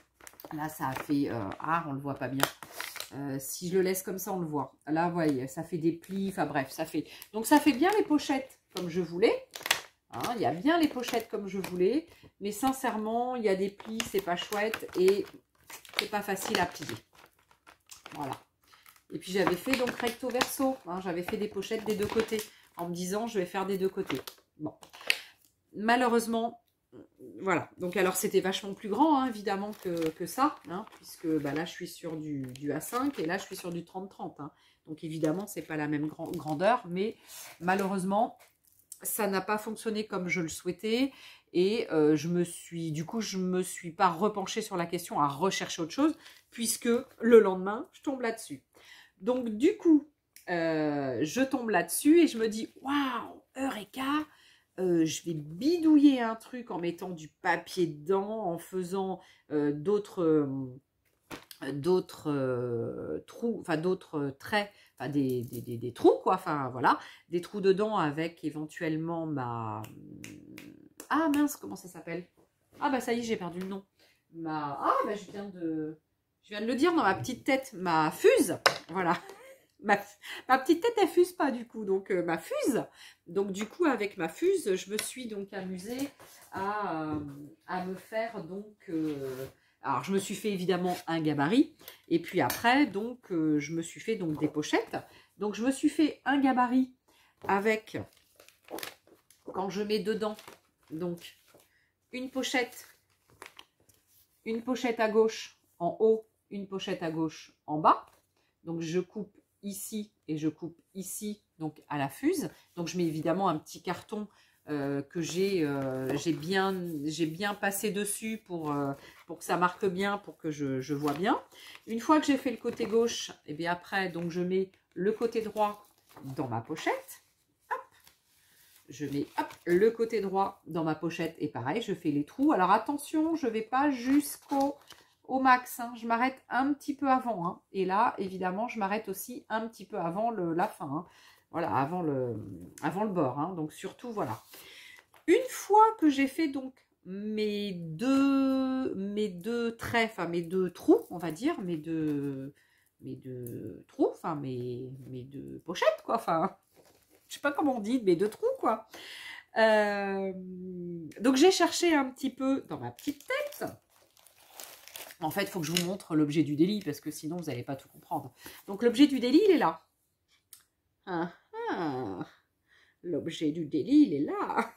Là, ça a fait... Euh, ah, on le voit pas bien. Euh, si je le laisse comme ça, on le voit. Là, vous voyez, ça fait des plis. Enfin bref, ça fait... Donc, ça fait bien les pochettes comme je voulais. Hein, il y a bien les pochettes comme je voulais. Mais sincèrement, il y a des plis, c'est pas chouette. Et c'est pas facile à plier. Voilà. Et puis, j'avais fait donc recto verso. Hein, j'avais fait des pochettes des deux côtés. En me disant, je vais faire des deux côtés. Bon. Malheureusement... Voilà, donc alors c'était vachement plus grand, hein, évidemment, que, que ça, hein, puisque bah, là je suis sur du, du A cinq et là je suis sur du trente trente. Hein. Donc évidemment, c'est pas la même grand, grandeur, mais malheureusement, ça n'a pas fonctionné comme je le souhaitais. Et euh, je me suis, du coup, je me suis pas repenchée sur la question à rechercher autre chose, puisque le lendemain, je tombe là-dessus. Donc du coup, euh, je tombe là-dessus et je me dis, waouh, Eureka! Euh, je vais bidouiller un truc en mettant du papier dedans, en faisant euh, d'autres euh, d'autres euh, trous, enfin d'autres traits, enfin des, des, des, des trous quoi, enfin voilà, des trous dedans avec éventuellement ma... Ah mince, comment ça s'appelle? Ah bah ça y est, j'ai perdu le nom. Ma... Ah bah je viens de... Je viens de le dire dans ma petite tête, ma fuse, voilà. Ma, ma petite tête, elle fuse pas du coup, donc euh, ma fuse. Donc du coup, avec ma fuse, je me suis donc amusée à, euh, à me faire donc... Euh, alors, je me suis fait évidemment un gabarit. Et puis après, donc, euh, je me suis fait donc des pochettes. Donc, je me suis fait un gabarit avec, quand je mets dedans, donc, une pochette, une pochette à gauche en haut, une pochette à gauche en bas. Donc, je coupe ici et je coupe ici donc à la fuse. Donc je mets évidemment un petit carton euh, que j'ai euh, j'ai bien j'ai bien passé dessus pour euh, pour que ça marque bien, pour que je, je vois bien. Une fois que j'ai fait le côté gauche, et bien après donc je mets le côté droit dans ma pochette. Hop, je mets hop, le côté droit dans ma pochette et pareil je fais les trous. Alors attention, je vais pas jusqu'au au max, hein. Je m'arrête un petit peu avant, hein. Et là, évidemment, je m'arrête aussi un petit peu avant le, la fin, hein. Voilà, avant le, avant le bord, hein. Donc surtout, voilà. Une fois que j'ai fait donc mes deux, mes deux traits, enfin mes deux trous, on va dire, mes deux, mes deux trous, enfin mes, mes deux pochettes, quoi, enfin, je sais pas comment on dit, mes deux trous, quoi. Euh, donc j'ai cherché un petit peu dans ma petite tête. En fait, il faut que je vous montre l'objet du délit, parce que sinon, vous n'allez pas tout comprendre. Donc, l'objet du délit, il est là. Ah, ah. L'objet du délit, il est là.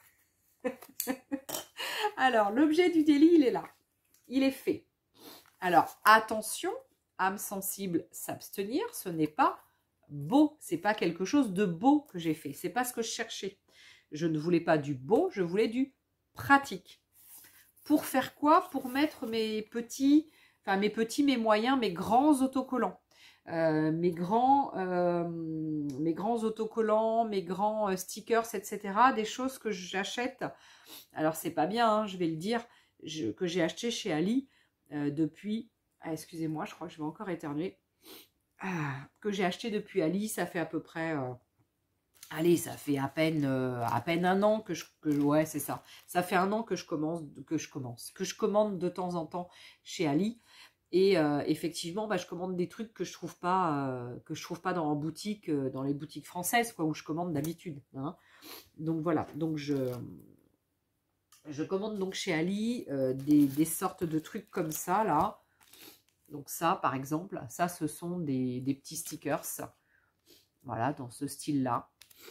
Alors, l'objet du délit, il est là. Il est fait. Alors, attention, âme sensible, s'abstenir, ce n'est pas beau. Ce n'est pas quelque chose de beau que j'ai fait. Ce n'est pas ce que je cherchais. Je ne voulais pas du beau, je voulais du pratique. Pour faire quoi? Pour mettre mes petits, enfin mes petits, mes moyens, mes grands autocollants. Euh, mes, grands, euh, mes grands autocollants, mes grands euh, stickers, et cetera. Des choses que j'achète. Alors, c'est pas bien, hein, je vais le dire, je, que j'ai acheté chez Ali euh, depuis... Ah, excusez-moi, je crois que je vais encore éternuer. Ah, que j'ai acheté depuis Ali, ça fait à peu près... Euh, Allez, ça fait à peine, euh, à peine un an que je, que, ouais, c'est ça. Ça fait un an que je commence, que je commence, que je commande de temps en temps chez Ali. Et euh, effectivement, bah, je commande des trucs que je trouve pas, euh, que je trouve pas dans en boutique, euh, dans les boutiques françaises, quoi, où je commande d'habitude. Hein. Donc voilà. Donc je, je commande donc chez Ali euh, des, des sortes de trucs comme ça là. Donc ça, par exemple, ça, ce sont des, des petits stickers. Voilà, dans ce style-là.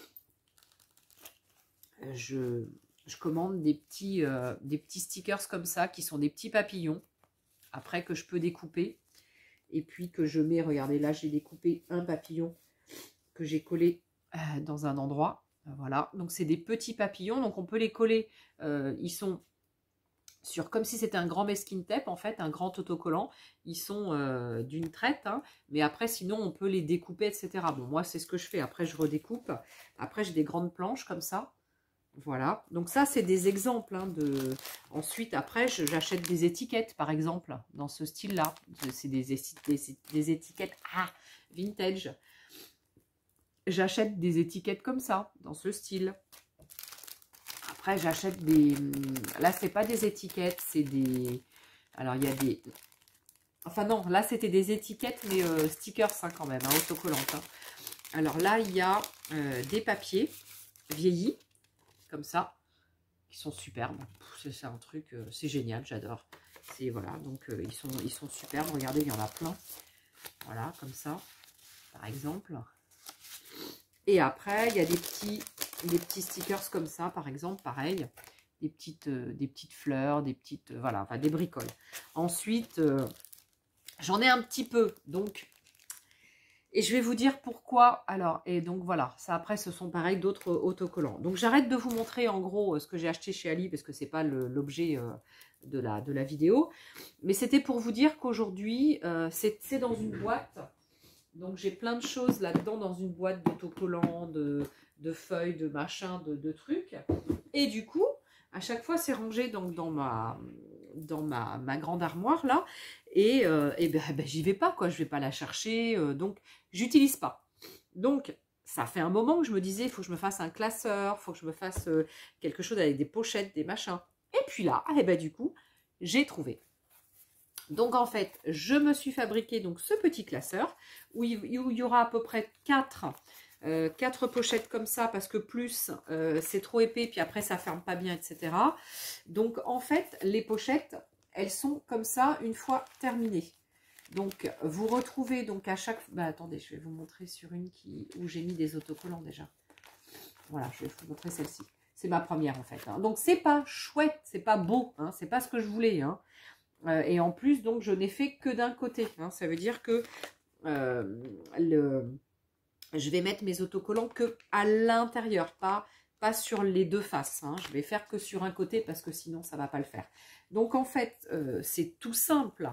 Je, je commande des petits, euh, des petits stickers comme ça, qui sont des petits papillons, après que je peux découper, et puis que je mets, regardez, là j'ai découpé un papillon que j'ai collé euh, dans un endroit, voilà, donc c'est des petits papillons, donc on peut les coller, euh, ils sont sur, comme si c'était un grand masking tape, en fait, un grand autocollant, ils sont euh, d'une traite, hein, mais après sinon on peut les découper, et cetera. Bon, moi c'est ce que je fais, après je redécoupe, après j'ai des grandes planches comme ça. Voilà, donc ça c'est des exemples hein, de... Ensuite après j'achète des étiquettes par exemple dans ce style là, c'est des, des, des étiquettes ah, vintage. J'achète des étiquettes comme ça dans ce style. Après j'achète des... Là c'est pas des étiquettes, c'est des... Alors il y a des... Enfin non, là c'était des étiquettes, mais euh, stickers hein, quand même, hein, autocollantes. Hein. Alors là, il y a euh, des papiers vieillis, comme ça, qui sont superbes. C'est un truc, euh, c'est génial, j'adore. C'est voilà, donc euh, ils sont ils sont superbes. Regardez, il y en a plein. Voilà, comme ça, par exemple. Et après, il y a des petits, des petits stickers comme ça, par exemple, pareil. Des petites, euh, des petites fleurs, des petites, euh, voilà, enfin des bricoles. Ensuite, euh, j'en ai un petit peu, donc, et je vais vous dire pourquoi. Alors, et donc voilà, ça après, ce sont pareil d'autres autocollants. Donc, j'arrête de vous montrer en gros ce que j'ai acheté chez Ali, parce que c'est pas l'objet euh, de, la, de la vidéo. Mais c'était pour vous dire qu'aujourd'hui, euh, c'est dans une boîte. Donc, j'ai plein de choses là-dedans dans une boîte d'autocollants, de, de feuilles, de machins, de, de trucs. Et du coup, à chaque fois, c'est rangé donc dans ma, dans ma, ma grande armoire là. Et, euh, et ben, ben j'y vais pas, quoi. Je vais pas la chercher. Euh, donc, j'utilise pas. Donc, ça fait un moment que je me disais, il faut que je me fasse un classeur, il faut que je me fasse euh, quelque chose avec des pochettes, des machins. Et puis là, et ben, du coup, j'ai trouvé. Donc en fait, je me suis fabriqué donc ce petit classeur où il, où il y aura à peu près quatre, euh, quatre pochettes comme ça parce que plus euh, c'est trop épais puis après ça ferme pas bien, et cetera. Donc en fait, les pochettes, elles sont comme ça une fois terminées. Donc vous retrouvez donc à chaque... Bah attendez, je vais vous montrer sur une qui où j'ai mis des autocollants déjà. Voilà, je vais vous montrer celle-ci. C'est ma première en fait. Hein. Donc c'est pas chouette, c'est pas beau, hein, c'est pas ce que je voulais. Hein. Euh, et en plus, donc, je n'ai fait que d'un côté. Hein. Ça veut dire que euh, le, je vais mettre mes autocollants que à l'intérieur, pas, pas sur les deux faces. Hein. Je vais faire que sur un côté parce que sinon, ça ne va pas le faire. Donc, en fait, euh, c'est tout simple.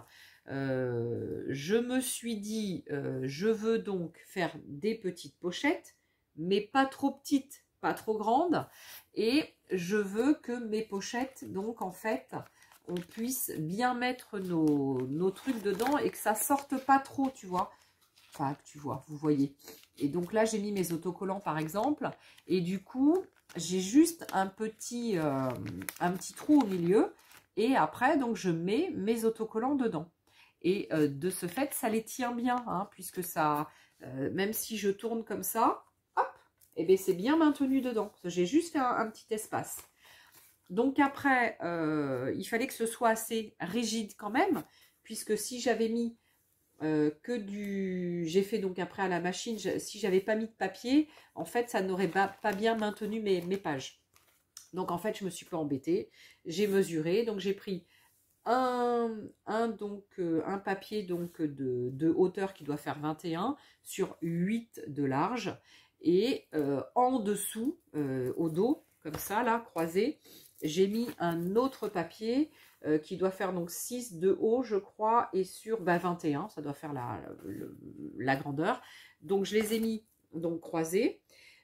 Euh, je me suis dit, euh, je veux donc faire des petites pochettes, mais pas trop petites, pas trop grandes. Et je veux que mes pochettes, donc, en fait... on puisse bien mettre nos, nos trucs dedans et que ça sorte pas trop, tu vois. Enfin, que tu vois, vous voyez. Et donc là, j'ai mis mes autocollants, par exemple. Et du coup, j'ai juste un petit, euh, un petit trou au milieu. Et après, donc, je mets mes autocollants dedans. Et euh, de ce fait, ça les tient bien, hein, puisque ça, euh, même si je tourne comme ça, hop, et bien c'est bien maintenu dedans. J'ai juste fait un, un petit espace. Donc après, euh, il fallait que ce soit assez rigide quand même, puisque si j'avais mis euh, que du... J'ai fait donc après à la machine, je, si j'avais pas mis de papier, en fait, ça n'aurait pas, pas bien maintenu mes, mes pages. Donc en fait, je me suis pas embêtée. J'ai mesuré, donc j'ai pris un, un, donc, euh, un papier donc, de, de hauteur qui doit faire vingt et un sur huit de large. Et euh, en dessous, euh, au dos, comme ça, là, croisé, j'ai mis un autre papier euh, qui doit faire donc six de haut, je crois, et sur bah, vingt et un, ça doit faire la, la, la grandeur. Donc, je les ai mis donc croisés.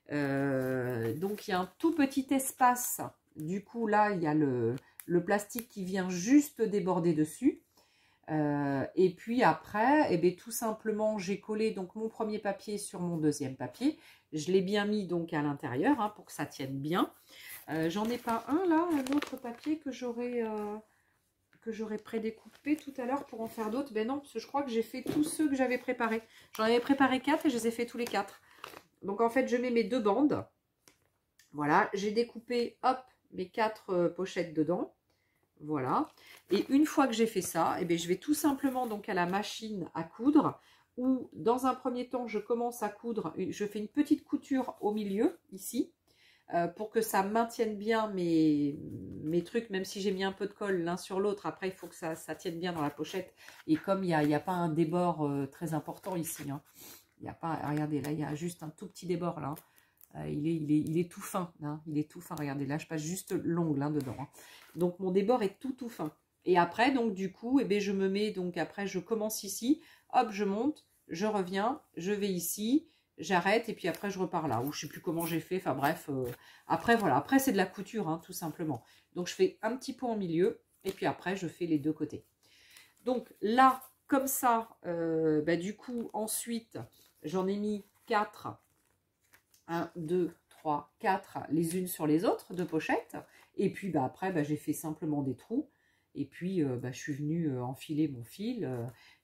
Euh, donc, il y a un tout petit espace. Du coup, là, il y a le, le plastique qui vient juste déborder dessus. Euh, et puis après, eh bien, tout simplement, j'ai collé donc mon premier papier sur mon deuxième papier. Je l'ai bien mis donc à l'intérieur hein, pour que ça tienne bien. Euh, J'en ai pas un là, un autre papier que j'aurais euh, que j'aurais prédécoupé tout à l'heure pour en faire d'autres. Ben non, parce que je crois que j'ai fait tous ceux que j'avais préparés. J'en avais préparé quatre et je les ai fait tous les quatre. Donc en fait, je mets mes deux bandes. Voilà, j'ai découpé, hop, mes quatre euh, pochettes dedans. Voilà. Et une fois que j'ai fait ça, eh bien, je vais tout simplement donc à la machine à coudre. Où dans un premier temps, je commence à coudre. Je fais une petite couture au milieu, ici. Euh, pour que ça maintienne bien mes, mes trucs, même si j'ai mis un peu de colle l'un sur l'autre. Après, il faut que ça, ça tienne bien dans la pochette. Et comme il n'y a, il y a pas un débord euh, très important ici, hein, il n'y a pas, regardez, là, il y a juste un tout petit débord, là. Euh, il, est, il, est, il est tout fin, hein, il est tout fin. Regardez, là, je passe juste l'ongle hein, dedans. Hein. Donc, mon débord est tout, tout fin. Et après, donc, du coup, eh bien, je me mets, donc, après, je commence ici. Hop, je monte, je reviens, je vais ici. J'arrête et puis après je repars là, ou je sais plus comment j'ai fait, enfin bref, euh, après voilà, après c'est de la couture hein, tout simplement. Donc je fais un petit pot en milieu et puis après je fais les deux côtés. Donc là, comme ça, euh, bah, du coup ensuite j'en ai mis quatre, un, deux, trois, quatre les unes sur les autres, deux pochettes, et puis bah, après bah, j'ai fait simplement des trous. Et puis, euh, bah, je suis venue euh, enfiler mon fil. Euh,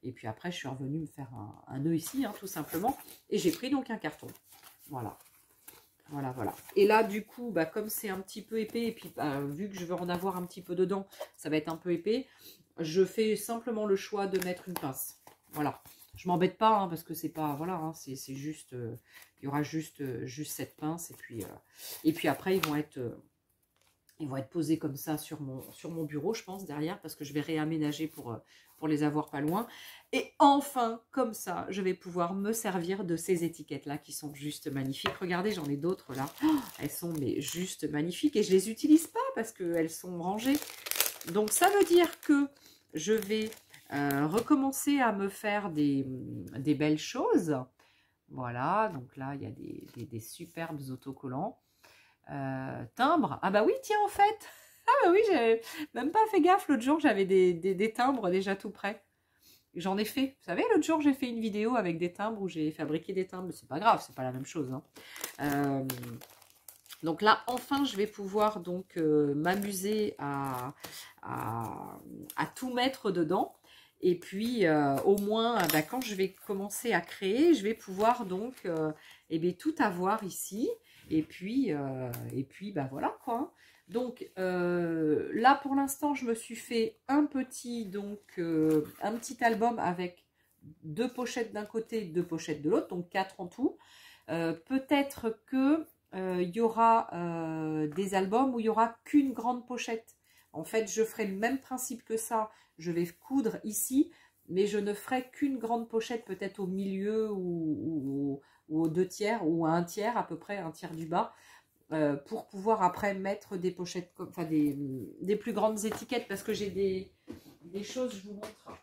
Et puis après, je suis revenue me faire un, un nœud ici, hein, tout simplement. Et j'ai pris donc un carton. Voilà. Voilà, voilà. Et là, du coup, bah, comme c'est un petit peu épais, et puis bah, vu que je veux en avoir un petit peu dedans, ça va être un peu épais, je fais simplement le choix de mettre une pince. Voilà. Je m'embête pas, hein, parce que c'est pas... Voilà, hein, c'est juste... Euh, il y aura juste, euh, juste cette pince. Et puis, euh, et puis après, ils vont être... Euh, ils vont être posés comme ça sur mon, sur mon bureau, je pense, derrière, parce que je vais réaménager pour, pour les avoir pas loin. Et enfin, comme ça, je vais pouvoir me servir de ces étiquettes-là qui sont juste magnifiques. Regardez, j'en ai d'autres là. Oh, elles sont mais juste magnifiques et je les utilise pas parce qu'elles sont rangées. Donc, ça veut dire que je vais euh, recommencer à me faire des, des belles choses. Voilà, donc là, il y a des, des, des superbes autocollants. Euh, timbre. Ah bah oui, tiens, en fait. Ah bah oui, j'ai même pas fait gaffe. L'autre jour, j'avais des, des, des timbres déjà tout prêts. J'en ai fait. Vous savez, l'autre jour, j'ai fait une vidéo avec des timbres où j'ai fabriqué des timbres. C'est pas grave, c'est pas la même chose. Hein. Euh, donc là, enfin, je vais pouvoir donc euh, m'amuser à, à, à tout mettre dedans. Et puis, euh, au moins, bah, quand je vais commencer à créer, je vais pouvoir donc euh, eh bien, tout avoir ici. Et puis, euh, et puis bah voilà quoi. Donc euh, là pour l'instant, je me suis fait un petit, donc, euh, un petit album avec deux pochettes d'un côté, deux pochettes de l'autre, donc quatre en tout. Euh, Peut-être que euh, il y aura euh, des albums où il n'y aura qu'une grande pochette. En fait, je ferai le même principe que ça. Je vais coudre ici, mais je ne ferai qu'une grande pochette, peut-être au milieu ou, ou, ou aux deux tiers, ou à un tiers à peu près, un tiers du bas, euh, pour pouvoir après mettre des pochettes, enfin des, des plus grandes étiquettes, parce que j'ai des, des choses, je vous montre.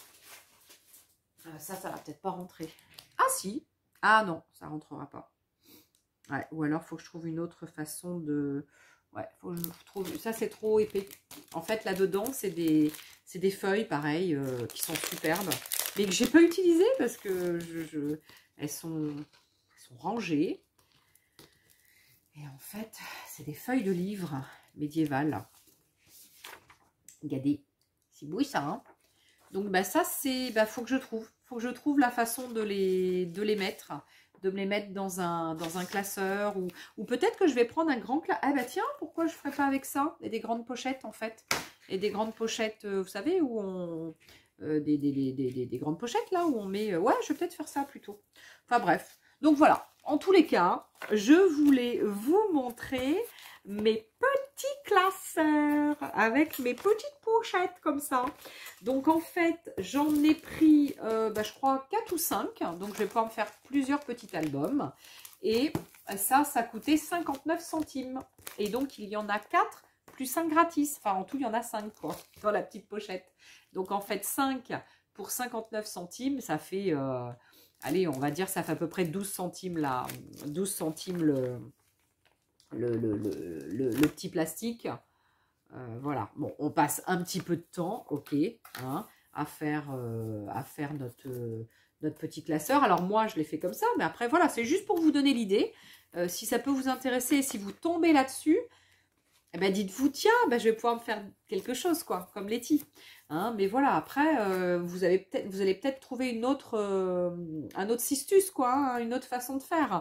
Euh, ça, ça va peut-être pas rentrer. Ah si, ah non, ça rentrera pas. Ouais, ou alors, il faut que je trouve une autre façon de... Ouais, faut que je trouve... Ça, c'est trop épais. En fait, là-dedans, c'est des... des feuilles, pareil, euh, qui sont superbes. Mais que j'ai pas utilisées parce que je, je... Elles, sont... elles sont rangées. Et en fait, c'est des feuilles de livres médiévales. Regardez. C'est beau, ça, hein. Donc, bah, ça, c'est... Bah, faut que je trouve. Faut que je trouve la façon de les, de les mettre. De me les mettre dans un, dans un classeur, ou, ou peut-être que je vais prendre un grand classeur. Ah bah tiens, pourquoi je ne ferais pas avec ça? Et des grandes pochettes en fait. Et des grandes pochettes, euh, vous savez, où on... Euh, des, des, des, des, des grandes pochettes là, où on met... Euh, ouais, je vais peut-être faire ça plutôt. Enfin bref. Donc voilà, en tous les cas, je voulais vous montrer mes petits classeurs avec mes petites pochettes comme ça. Donc en fait, j'en ai pris, euh, bah, je crois, quatre ou cinq. Donc je vais pouvoir me faire plusieurs petits albums. Et ça, ça coûtait cinquante-neuf centimes. Et donc il y en a quatre plus cinq gratis. Enfin, en tout, il y en a cinq quoi, dans la petite pochette. Donc en fait, cinq pour cinquante-neuf centimes, ça fait... Euh, allez, on va dire, ça fait à peu près douze centimes là. douze centimes le... Le, le, le, le, le petit plastique. Euh, voilà. Bon, on passe un petit peu de temps, ok, hein, à faire, euh, à faire notre, euh, notre petit classeur. Alors moi, je l'ai fait comme ça, mais après, voilà, c'est juste pour vous donner l'idée. Euh, si ça peut vous intéresser, si vous tombez là-dessus, eh ben, dites-vous, tiens, ben, je vais pouvoir me faire quelque chose, quoi, comme Letty. Hein, mais voilà, après, euh, vous, avez peut-être, vous allez peut-être trouver une autre, euh, un autre cistus, quoi, hein, une autre façon de faire.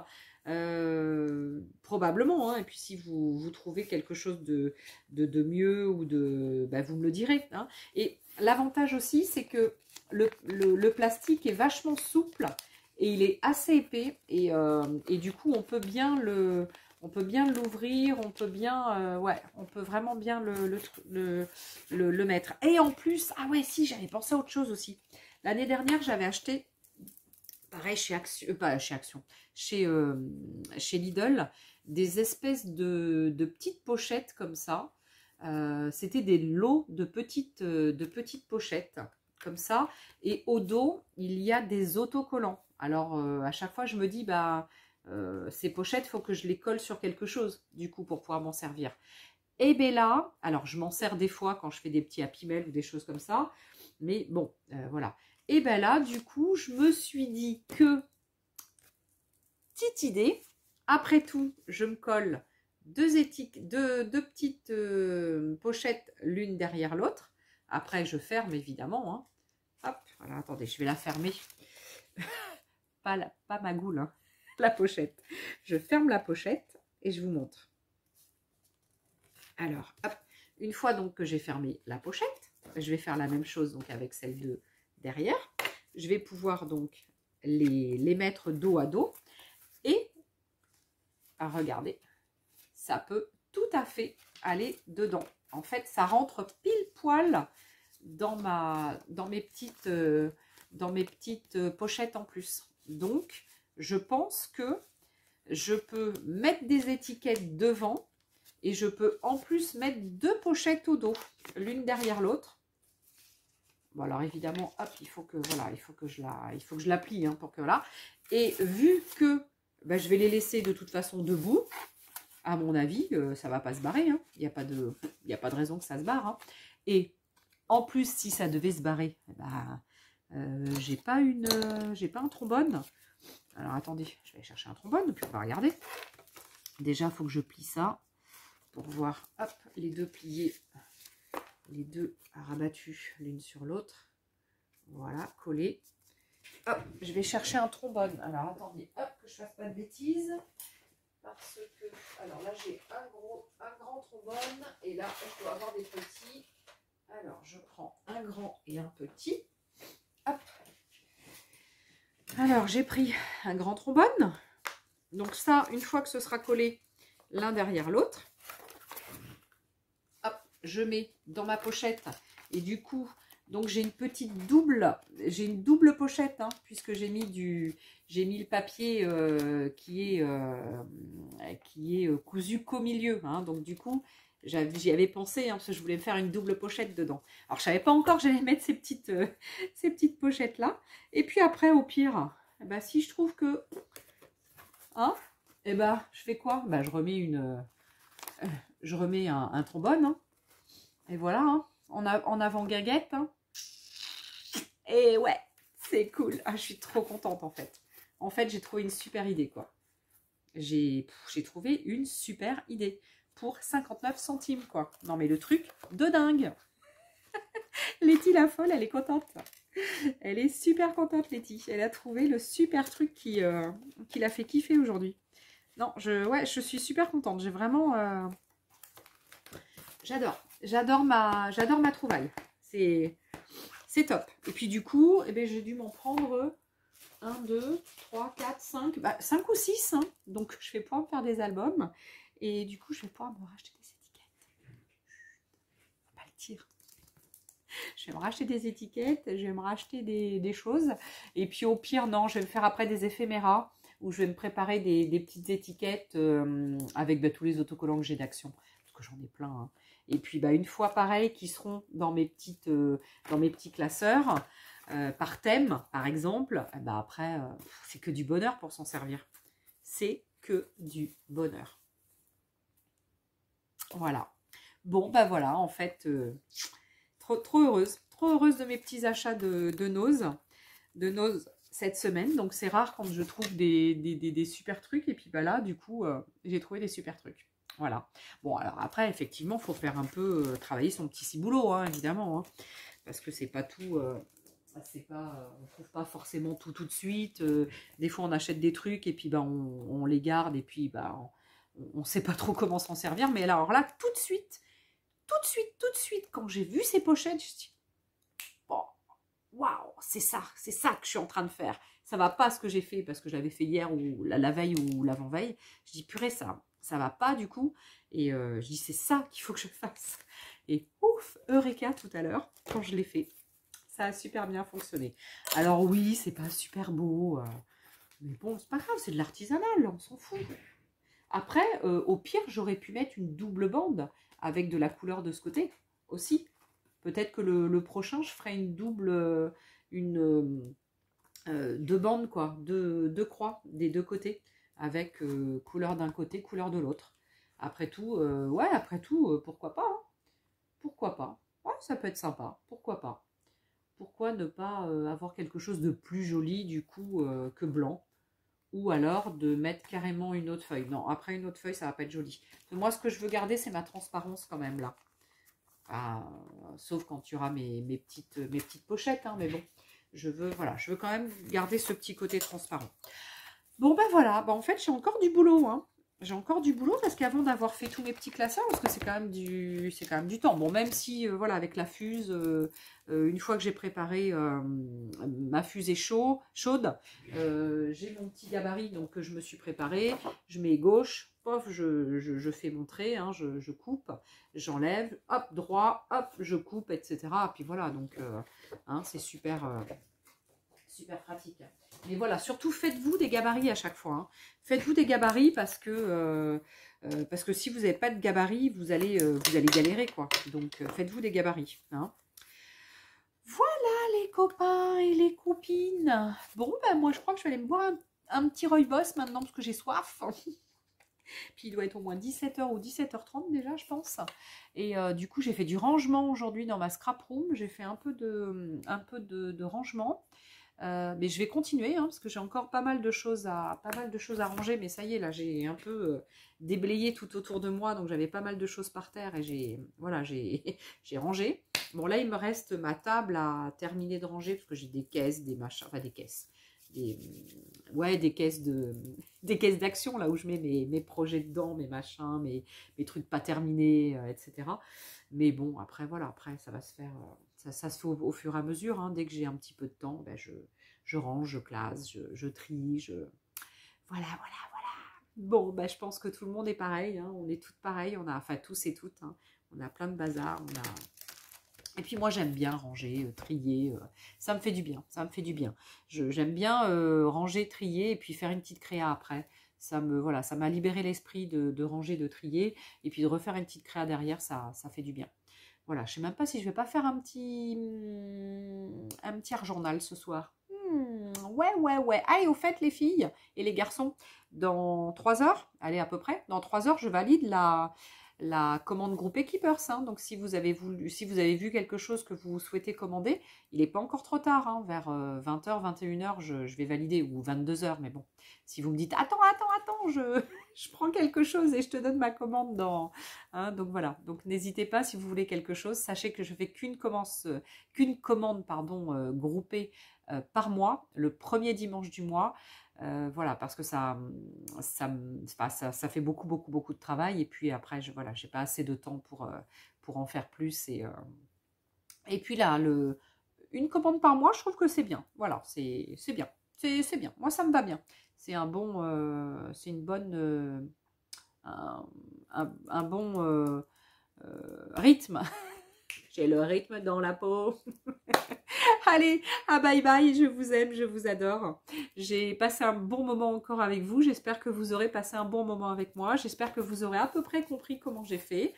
Euh, probablement, hein, et puis si vous, vous trouvez quelque chose de, de, de mieux ou de, bah, vous me le direz. Hein. Et l'avantage aussi, c'est que le, le, le plastique est vachement souple et il est assez épais et, euh, et du coup on peut bien le, on peut bien l'ouvrir, on peut bien, euh, ouais, on peut vraiment bien le, le, le, le, le mettre. Et en plus, ah ouais, si, j'avais pensé à autre chose aussi. L'année dernière, j'avais acheté pareil chez Action, euh, pas chez Action, chez, euh, chez Lidl, des espèces de, de petites pochettes comme ça. Euh, C'était des lots de petites, de petites pochettes comme ça. Et au dos, il y a des autocollants. Alors, euh, à chaque fois, je me dis, bah, euh, ces pochettes, il faut que je les colle sur quelque chose, du coup, pour pouvoir m'en servir. Et bien là, alors je m'en sers des fois quand je fais des petits Happy Mail ou des choses comme ça. Mais bon, euh, voilà. Et bien là, du coup, je me suis dit que, petite idée, après tout, je me colle deux, étiques, deux, deux petites euh, pochettes l'une derrière l'autre. Après, je ferme évidemment. Hein. Hop, voilà, attendez, je vais la fermer. pas, la, pas ma goule, hein, la pochette. Je ferme la pochette et je vous montre. Alors, hop, une fois donc que j'ai fermé la pochette, je vais faire la même chose donc avec celle de derrière. Je vais pouvoir donc les, les mettre dos à dos. Et, à regarder, ça peut tout à fait aller dedans. En fait, ça rentre pile poil dans, ma, dans, mes, petites, euh, dans mes petites pochettes en plus. Donc, je pense que je peux mettre des étiquettes devant et je peux en plus mettre deux pochettes au dos, l'une derrière l'autre. Bon, alors évidemment, hop, il faut que, voilà, il faut que je la, il faut que je la plie, hein, pour que là. Et vu que ben, je vais les laisser de toute façon debout, à mon avis, euh, ça ne va pas se barrer. Hein. Il n'y a pas de, il n'y a pas de raison que ça se barre. Hein. Et en plus, si ça devait se barrer, bah, euh, j'ai pas une, euh, j'ai pas un trombone. Alors attendez, je vais aller chercher un trombone, puis on va regarder. Déjà, il faut que je plie ça pour voir, hop, les deux pliés, les deux rabattus l'une sur l'autre. Voilà, collés. Hop, je vais chercher un trombone. Alors attendez, hop, que je fasse pas de bêtises. Parce que, alors là, j'ai un gros, un grand trombone. Et là, je dois avoir des petits. Alors, je prends un grand et un petit. Hop. Alors, j'ai pris un grand trombone. Donc ça, une fois que ce sera collé l'un derrière l'autre, hop, je mets dans ma pochette. Et du coup, donc j'ai une petite double, j'ai une double pochette, hein, puisque j'ai mis du, j'ai mis le papier euh, qui est, euh, qui est cousu qu'au milieu. Hein, donc du coup, j'y avais pensé, hein, parce que je voulais me faire une double pochette dedans. Alors je savais pas encore que j'allais mettre ces petites, euh, ces petites pochettes là. Et puis après, au pire, eh ben, si je trouve que, hein, eh ben, je fais quoi? Ben, je remets une, euh, je remets un, un trombone. Hein, et voilà. Hein, en, a, en avant guinguette. Hein. Et ouais, c'est cool. Ah, je suis trop contente en fait. En fait, j'ai trouvé une super idée, quoi. J'ai trouvé une super idée pour cinquante-neuf centimes, quoi. Non, mais le truc de dingue. Letty la folle, elle est contente. Elle est super contente, Letty. Elle a trouvé le super truc qui, euh, qui l'a fait kiffer aujourd'hui. Non, je, ouais, je suis super contente. J'ai vraiment... Euh... J'adore. J'adore ma, j'adore ma trouvaille. C'est... C'est top. Et puis du coup, eh ben, j'ai dû m'en prendre un, deux, trois, quatre, cinq. Bah, cinq ou six. Hein. Donc je vais pouvoir me faire des albums. Et du coup, je vais pouvoir me racheter des étiquettes. Faut pas le dire. Je vais me racheter des étiquettes. Je vais me racheter des, des choses. Et puis au pire, non, je vais me faire après des éphéméras. Où je vais me préparer des, des petites étiquettes euh, avec bah, tous les autocollants que j'ai d'Action. Parce que j'en ai plein. Hein. Et puis, bah, une fois pareil, qui seront dans mes, petites, euh, dans mes petits classeurs, euh, par thème, par exemple, bah, après, euh, c'est que du bonheur pour s'en servir. C'est que du bonheur. Voilà. Bon, bah voilà, en fait, euh, trop, trop heureuse. Trop heureuse de mes petits achats de, de Nose. De Nose cette semaine. Donc, c'est rare quand je trouve des, des, des, des super trucs. Et puis, bah là, du coup, euh, j'ai trouvé des super trucs. Voilà. Bon, alors après, effectivement, il faut faire un peu euh, travailler son petit ciboulot, hein, évidemment. Hein, parce que c'est pas tout... Euh, c'est pas, euh, on trouve pas forcément tout tout de suite. Euh, des fois, on achète des trucs et puis bah, on, on les garde et puis bah, on ne sait pas trop comment s'en servir. Mais alors là, tout de suite, tout de suite, tout de suite, quand j'ai vu ces pochettes, je me suis dit, bon, waouh, c'est ça, c'est ça que je suis en train de faire. Ça va pas ce que j'ai fait parce que je l'avais fait hier ou la, la veille ou l'avant-veille. Je dis, purée, ça ça va pas du coup. Et euh, je dis, c'est ça qu'il faut que je fasse. Et ouf, Eureka tout à l'heure, quand je l'ai fait. Ça a super bien fonctionné. Alors oui, c'est pas super beau. Euh, mais bon, c'est pas grave, c'est de l'artisanal, on s'en fout. Après, euh, au pire, j'aurais pu mettre une double bande avec de la couleur de ce côté aussi. Peut-être que le, le prochain, je ferai une double, une euh, deux bandes, quoi, deux, deux croix des deux côtés, avec euh, couleur d'un côté, couleur de l'autre. Après tout, euh, ouais, après tout, euh, pourquoi pas, hein. Pourquoi pas. Ouais, ça peut être sympa, pourquoi pas. Pourquoi ne pas euh, avoir quelque chose de plus joli, du coup, euh, que blanc. Ou alors de mettre carrément une autre feuille. Non, après une autre feuille, ça va pas être joli. Moi, ce que je veux garder, c'est ma transparence quand même, là. Ah, sauf quand il y aura mes, mes, petites, mes petites pochettes, hein, mais bon, je veux, voilà, je veux quand même garder ce petit côté transparent. Bon, ben voilà, ben, en fait, j'ai encore du boulot, hein. J'ai encore du boulot parce qu'avant d'avoir fait tous mes petits classeurs, parce que c'est quand même du c'est quand même du temps. Bon, même si, euh, voilà, avec la fuse, euh, euh, une fois que j'ai préparé euh, ma fusée chaud, chaude, euh, j'ai mon petit gabarit, donc que je me suis préparé. Je mets gauche, pof, je, je, je fais mon trait, hein, je, je coupe, j'enlève, hop, droit, hop, je coupe, et cetera. Puis voilà, donc, euh, hein, c'est super... Euh, super pratique. Mais voilà, surtout faites-vous des gabarits à chaque fois. Hein. Faites-vous des gabarits parce que, euh, euh, parce que si vous n'avez pas de gabarits, vous allez, euh, vous allez galérer, quoi. Donc, euh, faites-vous des gabarits. Hein. Voilà les copains et les copines. Bon, ben moi, je crois que je vais aller me boire un, un petit rooibos maintenant parce que j'ai soif. Puis il doit être au moins dix-sept heures ou dix-sept heures trente déjà, je pense. Et euh, du coup, j'ai fait du rangement aujourd'hui dans ma scrap room. J'ai fait un peu de, un peu de, de rangement. Euh, mais je vais continuer hein, parce que j'ai encore pas mal de choses à pas mal de choses à ranger, mais ça y est là j'ai un peu euh, déblayé tout autour de moi, donc j'avais pas mal de choses par terre et j'ai voilà j'ai j'ai rangé. Bon là il me reste ma table à terminer de ranger parce que j'ai des caisses, des machins, enfin des caisses, des ouais des caisses de des caisses d'action là où je mets mes, mes projets dedans, mes machins, mes, mes trucs pas terminés, euh, et cetera. Mais bon après voilà après ça va se faire. Euh, Ça, ça se fait au, au fur et à mesure. Hein. Dès que j'ai un petit peu de temps, ben je, je range, je classe, je, je trie. Je... Voilà, voilà, voilà. Bon, ben je pense que tout le monde est pareil. Hein. On est toutes pareilles. On a, enfin, tous et toutes. Hein. On a plein de bazar. On a... Et puis moi, j'aime bien ranger, euh, trier. Euh, ça me fait du bien. Ça me fait du bien. J'aime bien euh, ranger, trier et puis faire une petite créa après. Ça me voilà, ça m'a libéré l'esprit de, de ranger, de trier. Et puis de refaire une petite créa derrière, ça, ça fait du bien. Voilà, je ne sais même pas si je vais pas faire un petit, un petit journal ce soir. Hmm, ouais, ouais, ouais. Allez, au fait, les filles et les garçons, dans trois heures, allez à peu près, dans trois heures, je valide la, la commande groupe Keepers. Hein. Donc, si vous, avez voulu, si vous avez vu quelque chose que vous souhaitez commander, il n'est pas encore trop tard. Hein. Vers vingt heures, vingt et une heures, je, je vais valider, ou vingt-deux heures. Mais bon, si vous me dites, attends, attends, attends, je, je prends quelque chose et je te donne ma commande dans... Hein, donc voilà, donc n'hésitez pas si vous voulez quelque chose. Sachez que je fais qu'une commande, euh, qu'une commande pardon, euh, groupée euh, par mois, le premier dimanche du mois. Euh, voilà, parce que ça, ça, ça, ça fait beaucoup, beaucoup, beaucoup de travail. Et puis après, je voilà, j'ai pas assez de temps pour, euh, pour en faire plus. Et, euh... et puis là, le, une commande par mois, je trouve que c'est bien. Voilà, c'est bien. C'est bien. Moi, ça me va bien. C'est un bon, euh, c'est une bonne, euh, un, un, un bon euh, euh, rythme. J'ai le rythme dans la peau. Allez, à bye bye, je vous aime, je vous adore. J'ai passé un bon moment encore avec vous. J'espère que vous aurez passé un bon moment avec moi. J'espère que vous aurez à peu près compris comment j'ai fait.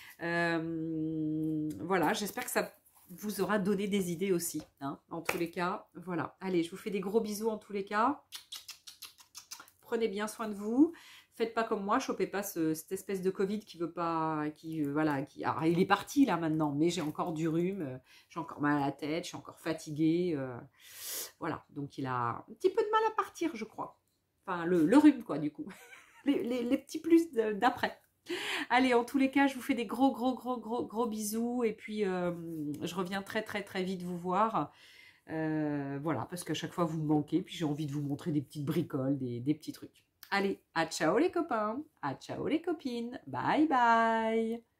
Euh, voilà, j'espère que ça vous aura donné des idées aussi. Hein, en tous les cas, voilà. Allez, je vous fais des gros bisous en tous les cas. Prenez bien soin de vous. Faites pas comme moi, chopez pas ce, cette espèce de Covid qui veut pas, qui euh, voilà, qui, alors, il est parti là maintenant, mais j'ai encore du rhume, euh, j'ai encore mal à la tête, je suis encore fatiguée, euh, voilà, donc il a un petit peu de mal à partir, je crois. Enfin, le, le rhume quoi, du coup, les, les, les petits plus d'après. Allez, en tous les cas, je vous fais des gros, gros, gros, gros, gros bisous, et puis euh, je reviens très, très, très vite vous voir. Euh, voilà, parce qu'à chaque fois vous me manquez, puis j'ai envie de vous montrer des petites bricoles, des, des petits trucs. Allez, à ciao les copains, à ciao les copines, bye bye.